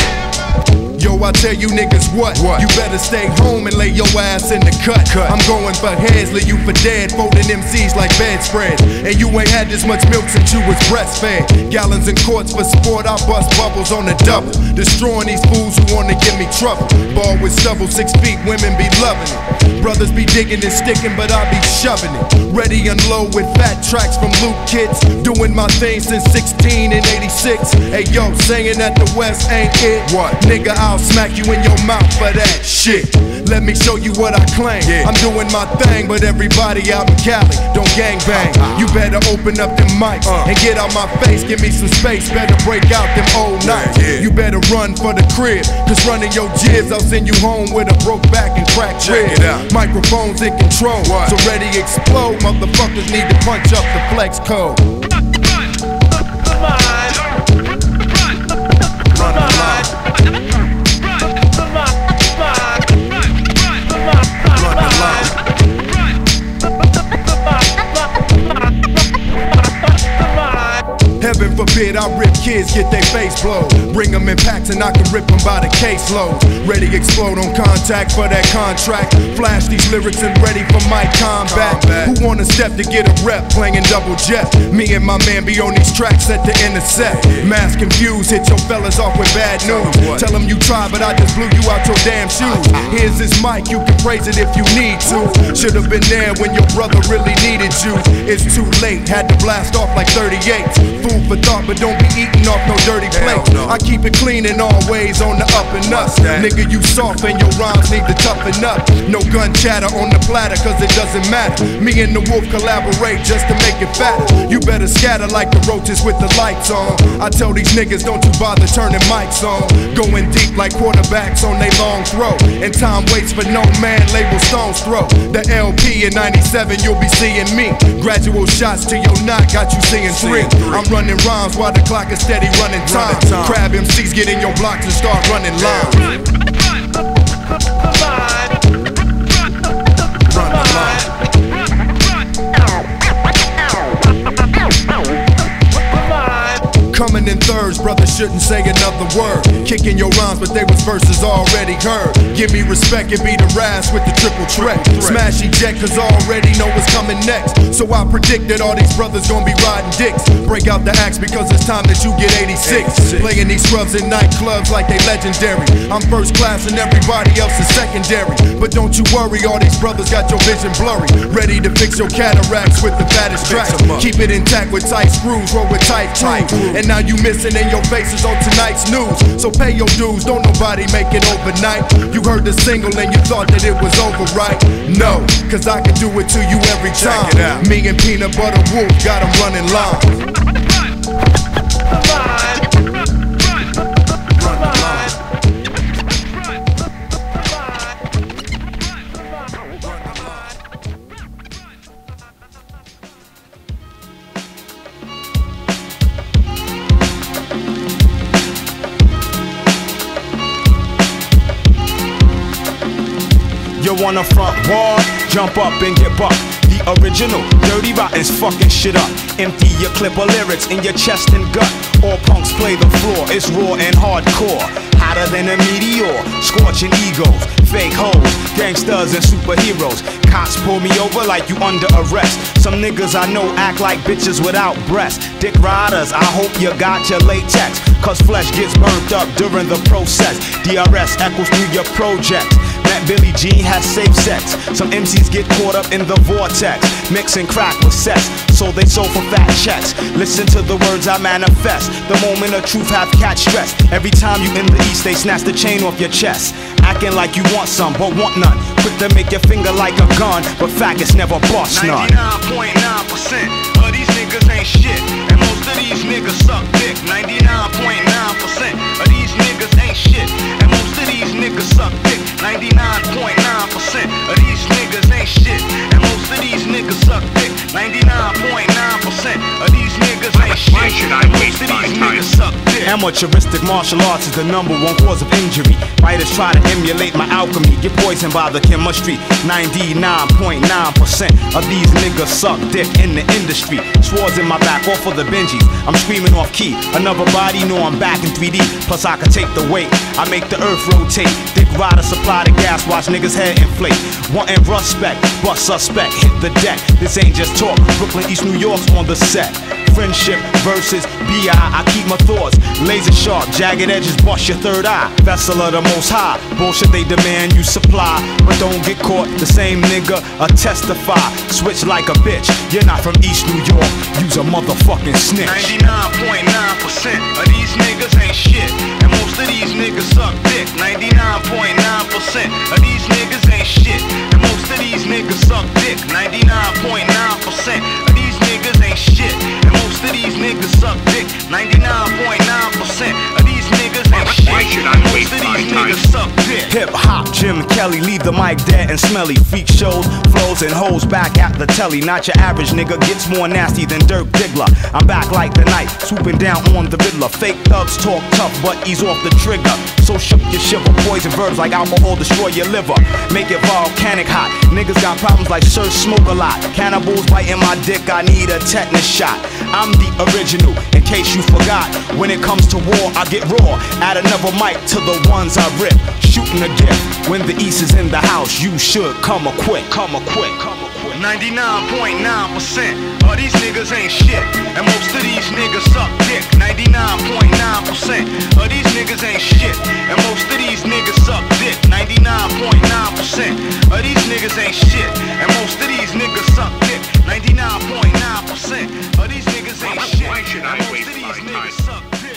Yo, I tell you niggas what, what? You better stay home and lay your ass in the cut, cut. I'm going for heads, leave you for dead, folding M Cs like bedspreads. And you ain't had this much milk since you was breastfed. Gallons and quarts for sport, I bust bubbles on the double. Destroying these fools who wanna give me trouble. Ball with stubble, six feet, women be loving it. Brothers be digging and sticking, but I be shoving it. Ready and low with fat tracks from Luke Kids. Doing my thing since sixteen and eighty-six. Hey yo, saying that the West ain't it. What? Nigga, I'll smack you in your mouth for that shit. Let me show you what I claim. Yeah. I'm doing my thing, but everybody out in Cali don't gangbang. Uh, you better open up them mics uh, and get out my face. Give me some space. Better break out them old nights. Yeah, yeah. You better run for the crib, cause running your jibs, I'll send you home with a broke back and cracked rib. Microphones in control, what? So ready explode. Motherfuckers need to punch up the flex code. Run the line. Heaven forbid I rip kids, get their face blowed. Bring them in packs and I can rip them by the caseload. Ready explode on contact for that contract. Flash these lyrics and ready for my combat. Who wanna step to get a rep playing double jet? Me and my man be on these tracks at the intercept. Mass confused, hit your fellas off with bad news. Tell them you tried but I just blew you out your damn shoes. Here's this mic, you can praise it if you need to. Should've been there when your brother really needed you. It's too late, had to blast off like thirty-eight. Food for thought, but don't be eating off no dirty plate. No. I keep it clean in all ways on the up and up. Nigga, you soft and your rhymes need to toughen up. No gun chatter on the platter, cause it doesn't matter. Me and the wolf collaborate just to make it fatter. You better scatter like the roaches with the lights on. I tell these niggas, don't you bother turning mics on. Going deep like quarterbacks on they long throw. And time waits for no man, label Stone's throw. The L P in ninety-seven, you'll be seeing me. Gradual shots to your knot, got you seeing three. I'm running rhymes while the clock is steady running time. Crab M Cs get in your blocks and start running lines. Run, run, run, run the line. Coming in thirds, brother shouldn't say another word. Kicking your rhymes, but they was verses already heard. Give me respect and be the ras with the triple threat. Smash eject, cause I already know what's coming next. So I predict that all these brothers gonna be riding dicks. Break out the axe because it's time that you get eighty-six. Playing these scrubs in nightclubs like they legendary. I'm first class and everybody else is secondary. But don't you worry, all these brothers got your vision blurry. Ready to fix your cataracts with the fattest tracks. Keep it intact with tight screws, roll with tight crew. and now you missing and your face is on tonight's news. So pay your dues, don't nobody make it overnight. You heard the single and you thought that it was over, right? No, cause I can do it to you every time. Me and Peanut Butter Wolf got them running lines. You wanna front war? Jump up and get bucked. The original, Dirty Rotten's fucking shit up. Empty your clip of lyrics in your chest and gut. All punks play the floor, it's raw and hardcore. Hotter than a meteor, scorching egos, fake hoes, gangsters and superheroes. Cops pull me over like you under arrest. Some niggas I know act like bitches without breasts. Dick riders, I hope you got your latex, cause flesh gets burnt up during the process. D R S echoes through your project. Matt Billie Jean has safe sex. Some M Cs get caught up in the vortex, mixing crack with sex, so they sold for fat checks. Listen to the words I manifest. The moment of truth have catch stress. Every time you in the east, they snatch the chain off your chest, acting like you want some, but want none. Quick to make your finger like a gun, but faggots never bust none. ninety-nine point nine percent of these niggas ain't shit, and most of these niggas suck dick. ninety-nine point nine percent of these niggas ain't shit, and most of these niggas suck dick. ninety-nine point nine percent of these niggas ain't shit, and most of these niggas suck dick. ninety-nine point nine percent of these niggas ain't shit, and most of these niggas suck dick. Amateuristic martial arts is the number one cause of injury. Fighters try to emulate my alchemy, get poisoned by the chemistry. ninety-nine point nine percent of these niggas suck dick in the industry. Swords in my back, off of the Benjis. I'm screaming off key. Another body know I'm back in three D. Plus I can take the weight. I make the earth rotate. Dick rider supply the gas, watch niggas head inflate. Wanting respect, but suspect hit the deck. This ain't just talk. Brooklyn, East New York's on the set. Friendship versus B I. I keep my thoughts laser sharp. Jagged edges bust your third eye. Vessel of the most high. Bullshit they demand you supply, but don't get caught. The same nigga a testify. Switch like a bitch. You're not from East New York. You's a motherfucking snitch. ninety-nine point nine percent of these niggas ain't shit, and most of these niggas suck dick. ninety-nine point nine percent of these niggas ain't shit, and most of these niggas suck dick. ninety-nine point nine percent of these niggas ain't shit, and most of these niggas suck dick. ninety-nine point nine percent of these niggas ain't shit, and most of these niggas suck dick. Hip hop, Jim Kelly, leave the mic dead and smelly. Freak shows, flows and hoes back at the telly. Not your average nigga, gets more nasty than Dirk Diggler. I'm back like the night, swooping down on the Riddler. Fake thugs talk tough, but ease off the trigger. So shook your shiver, poison verbs like alcohol destroy your liver. Make it volcanic hot. Niggas got problems like Sir Smoke a lot. Cannibals biting my dick, I need a tetanus shot. I'm the original, in case you forgot. When it comes to war, I get raw. Add another mic to the ones I rip. Shooting a gift. When the East is in the house, you should come a quick, come a quick, come a quick. ninety-nine point nine percent of these niggas ain't shit, and most of these niggas suck dick. ninety-nine point nine percent of these niggas ain't shit, and most of these niggas suck dick. ninety-nine point nine percent of these niggas ain't shit, and most of these niggas suck dick. ninety-nine point nine percent of these niggas ain't shit, and most of these niggas suck dick.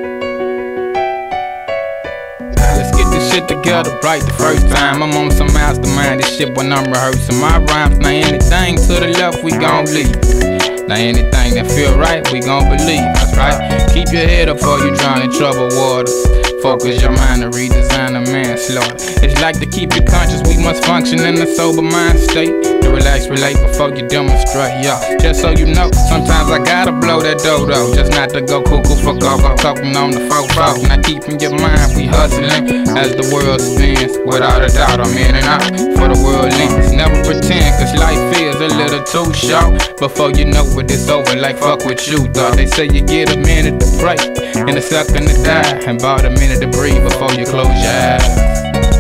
Together bright the first time. I'm on some mastermind this shit when I'm rehearsing my rhymes. Now anything to the left, we gon' leave. Now anything that feel right, we gon' believe. That's right. Keep your head up before you drown in troubled waters. Focus your mind to redesign the manslaughter. It's like to keep you conscious, we must function in a sober mind state. To relax, relate before you demonstrate, yeah. Just so you know, sometimes I gotta blow that dodo, just not to go cuckoo for go-go. Talking on the fofo, now keeping your mind, we hustling as the world spins. Without a doubt, I'm in and out for the world lens. Never pretend, cause life is a little too short. Before you know it, it's over, like fuck what you thought. They say you get a minute to pray and a second to die, and about a minute to breathe before you close your eyes.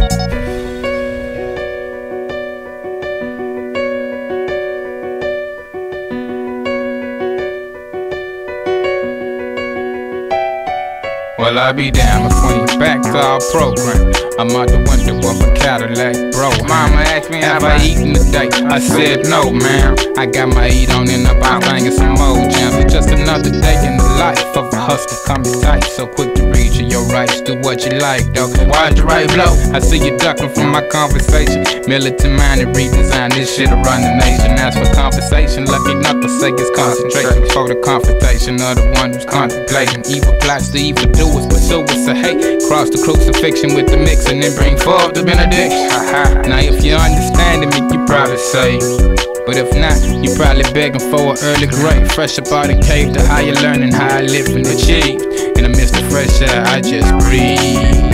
Well, I be damn if when you back to our program, I'm out the window of a Cadillac, bro. Mama asked me, have I eaten today? I said no, ma'am. I got my eat on in the box, banging some more jams. It's just another day in the life of a hustler coming tight. So quick to read you your rights, do what you like, though. Why'd you right blow? I see you ducking from my conversation. Militant minded, redesign this shit to run the nation. As for compensation, lucky enough to say it's concentration for the confrontation of the one who's contemplating evil plots to evil doers, pursue us a hate. Cross the crucifixion with the mix and then bring forth the benediction. Now if you understanding me, you probably say, but if not, you probably begging for an early grave. Fresh up out the cave, the higher learning, how I live and achieve. In the midst of fresh air, I just breathe.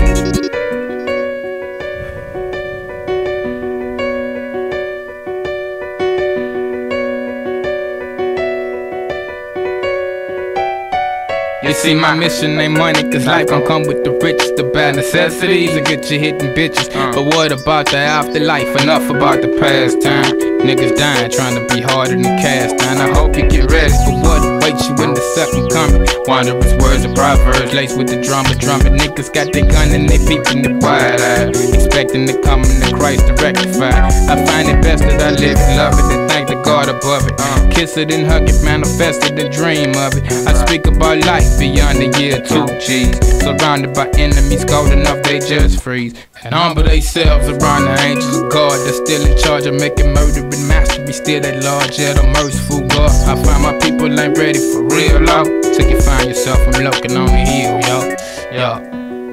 You see, my mission ain't money, cause life gon' come with the riches. The bad necessities will get you hitting bitches. But what about the afterlife? Enough about the past time. Niggas dying, trying to be harder than cast iron. I hope you get ready for what awaits you in the second coming. Wondrous words of proverbs laced with the drummer drumming. Niggas got their gun and they peeping the wide eye, expecting the coming of Christ to rectify. I find it best that I live it, love it, and thank the God above it. Kiss it and hug it, manifest it and dream of it. I speak about life beyond the year two G's. Surrounded by enemies, cold enough they just freeze. And humble themselves around the angels of God that's still in charge of making murder and mastery. Still at large, yeah, the merciful God. I find my people ain't ready for real love. Till you find yourself, I'm looking on the hill, yo, yo.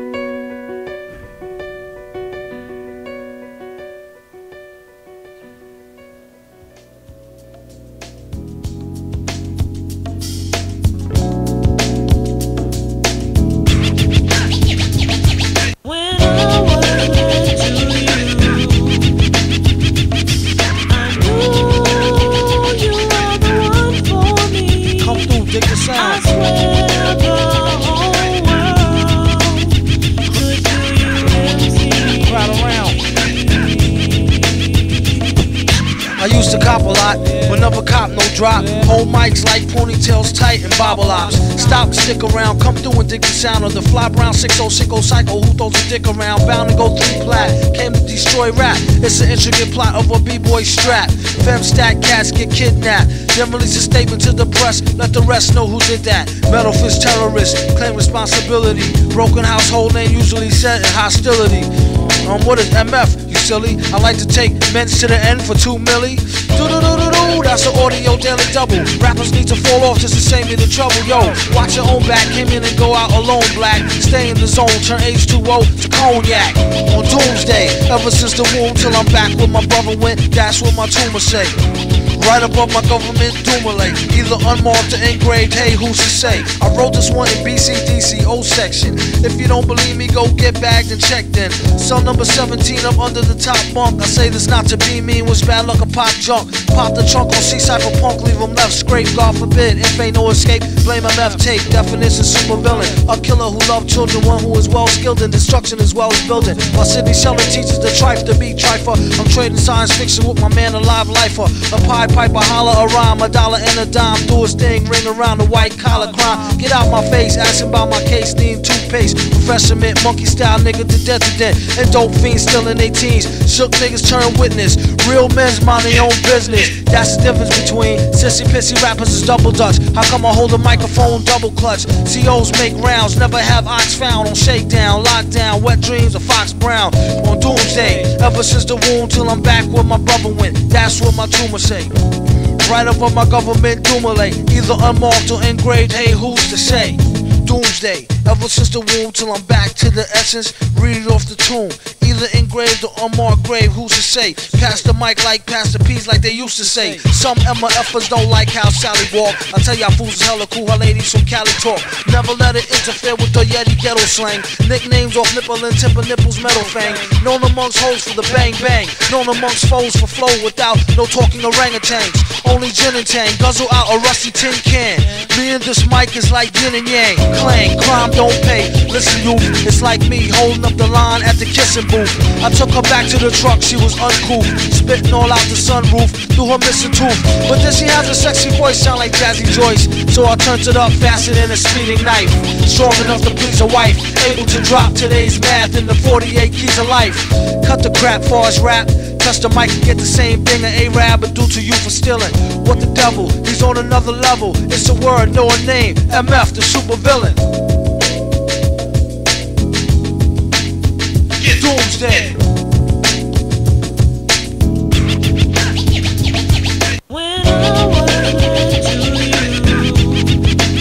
Drop, hold mics like ponytails tight and bobble ops. Stop, stick around, come through and dig the sound of the fly brown six oh six oh cycle who throws a dick around. Bound to go three plat, came to destroy rap. It's an intricate plot of a b-boy strap. Fem stack cats get kidnapped. Then release a statement to the press, let the rest know who did that. Metal fist terrorists, claim responsibility. Broken household name usually set in hostility. Um, what is M F, you silly? I like to take men's to the end for two milli. Do-do-do-do-do, that's an audio daily double. Rappers need to fall off just to save me the trouble. Yo, watch your own back, came in and go out alone, black. Stay in the zone, turn H two O to cognac. On doomsday, ever since the womb till I'm back where my brother went, that's what my tumor say. Right above my government doomulate, either unmarked or engraved, hey, who's to say? I wrote this one in B C D C O section. If you don't believe me, go get bagged and checked in. Cell number seventeen, I'm under the top bunk. I say this not to be mean, was bad luck, a pop junk. Pop the trunk on C-Cypher punk, leave him left scrape, God forbid. If ain't no escape, blame M F tape. Definition super villain, a killer who loved children, one who is well skilled in destruction as well as building. While Sidney Sheldon teaches the trife to be trifer, I'm trading science fiction with my man, a live lifer. A pie piper, holler a rhyme, a dollar and a dime, do his thing, ring around the white collar crime. Get out my face, asking about my case, need toothpaste. pace. Professor Mint, monkey style nigga to death to death. And dope fiends still in their teens. Shook niggas turn witness. Real men's mind their own business. That's the difference between sissy pissy rappers is double dutch. How come I hold a microphone double clutch? C Os make rounds, never have ox found on shakedown, lockdown, wet dreams of Fox Brown on doomsday. Ever since the womb till I'm back where my brother went. That's what my tumor say. Right over my government doomulate, either unmarked or engraved. Hey, who's to say? Doomsday. Ever since the womb till I'm back to the essence. Read it off the tomb. Either engraved or unmarked grave, who's to say? Pass the mic like Pastor P's like they used to say. Some M F ers don't like how Sally walk. I tell y'all fools is hella cool, her ladies from Cali talk. Never let it interfere with the Yeti ghetto slang. Nicknames off nipple and tip of nipples metal fang. Known amongst hoes for the bang bang. Known amongst foes for flow without no talking orangutans. Only gin and tang, guzzle out a rusty tin can. Me and this mic is like yin and yang. Clang, crime don't pay. Listen you, it's like me holding up the line at the kissing booth. I took her back to the truck, she was uncool. Spitting all out the sunroof through her missing tooth. But then she has a sexy voice, sound like Jazzy Joyce. So I turned it up faster than a speeding knife. Strong enough to please a wife. Able to drop today's math in the forty-eight keys of life. Cut the crap for his rap. Touch the mic and get the same thing an A-Rab would do to you for stealing. What the devil? He's on another level. It's a word, no a name. M F, the super villain. Doomsday. When I was to you,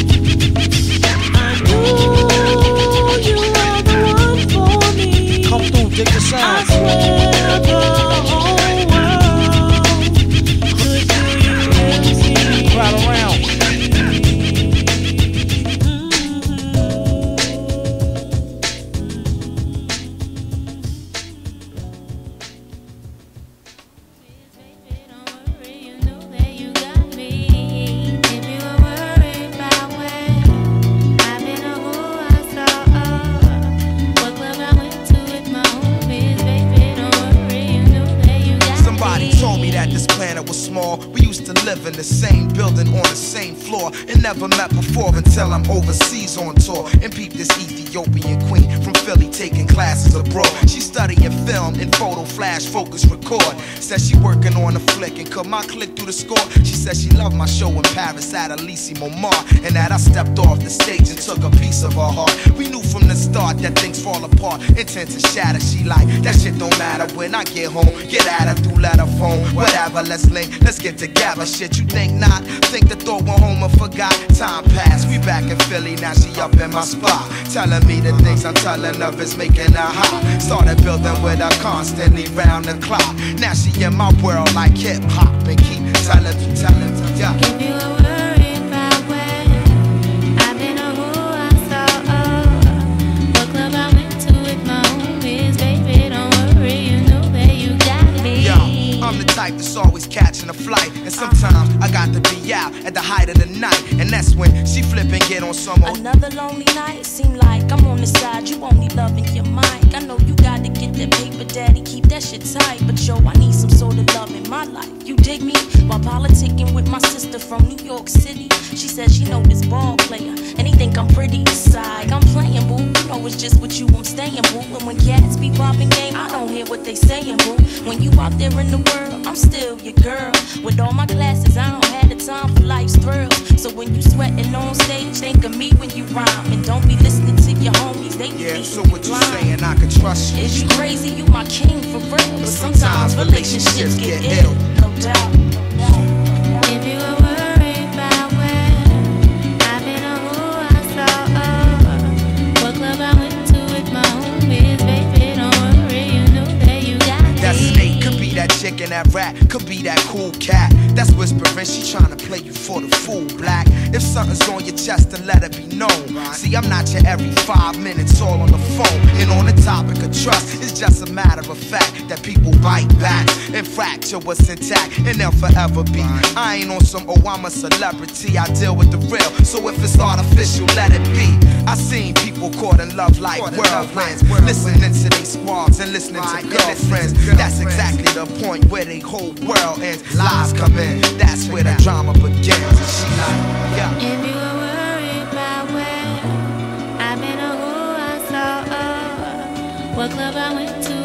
I knew you were the one for me. Come through, dig the sound. I swear the whole world could do you empty. Right around. In the same building on the same floor and never met before until I'm overseas on tour and peep this Ethiopian queen from Philly taking classes abroad. She studying film and photo flash focus record. Says she working on a flick and cut my click through the score. She said she loved my show in Paris at Elysee Montmartre and that I stepped off the stage and took a piece of her heart. We knew from the start that things fall apart, intent to shatter. She like that shit don't matter when I get home. Get at her through letter phone, whatever. Let's link, let's get together. Shit, you think not? Think the thought went home and forgot. Time passed, we back in Philly, now she up in my spot. Telling me the things I'm telling her is making her hot. Started building with her constantly round the clock. Now she in my world like hip hop and keep telling me, telling me, yeah. If you were worried about where I've been or who I saw, oh, what club I went to with my homies, baby, don't worry, you know that you got me. Yo, I'm the type that's always catching a flight, and sometimes I got to be out at the height of the night, and that's when she flip and get on some old. Another lonely night, seem like I'm on the side, you only loving your mic. I know you gotta get that paper, daddy, keep that shit tight, but yo, I need some sort of love in my life. You dig me? While politicking with my sister from New York City, she said she know this ball player, and he think I'm pretty. Side, I'm playing, boo. You know it's just with you I'm staying, boo. And when cats be popping game, I don't hear what they saying, boo. When you out there in the world, I'm still your girl. With all my classes, I don't have the time for life's thrills. So when you sweating on stage, think of me when you rhyme, and don't be listening to your homies. They yeah. So what you saying? I can trust you. Is you crazy? You my king for real. But sometimes relationships get ill. No doubt. If you were worried about where I've been or who I saw, oh, what club I went to with my homies, baby, don't worry, you know that you got me. That snake could be that chick and that rat, could be that cool cat that's whispering, she tryna play you for the fool, black. If something's on your chest, then let it be known. See, I'm not your every five minutes all on the phone. And on the topic of trust, it's just a matter of fact that people bite back and fracture what's intact, and they'll forever be. I ain't on some, oh, I'm a celebrity, I deal with the real. So if it's artificial, let it be. I seen people caught in love like whirlwinds, listening to their squads and listening to girlfriends. That's exactly the point where they whole world ends. Lies come in, that's where the drama begins. And she like, yeah. If you were worried about where I've been or who I What club I went to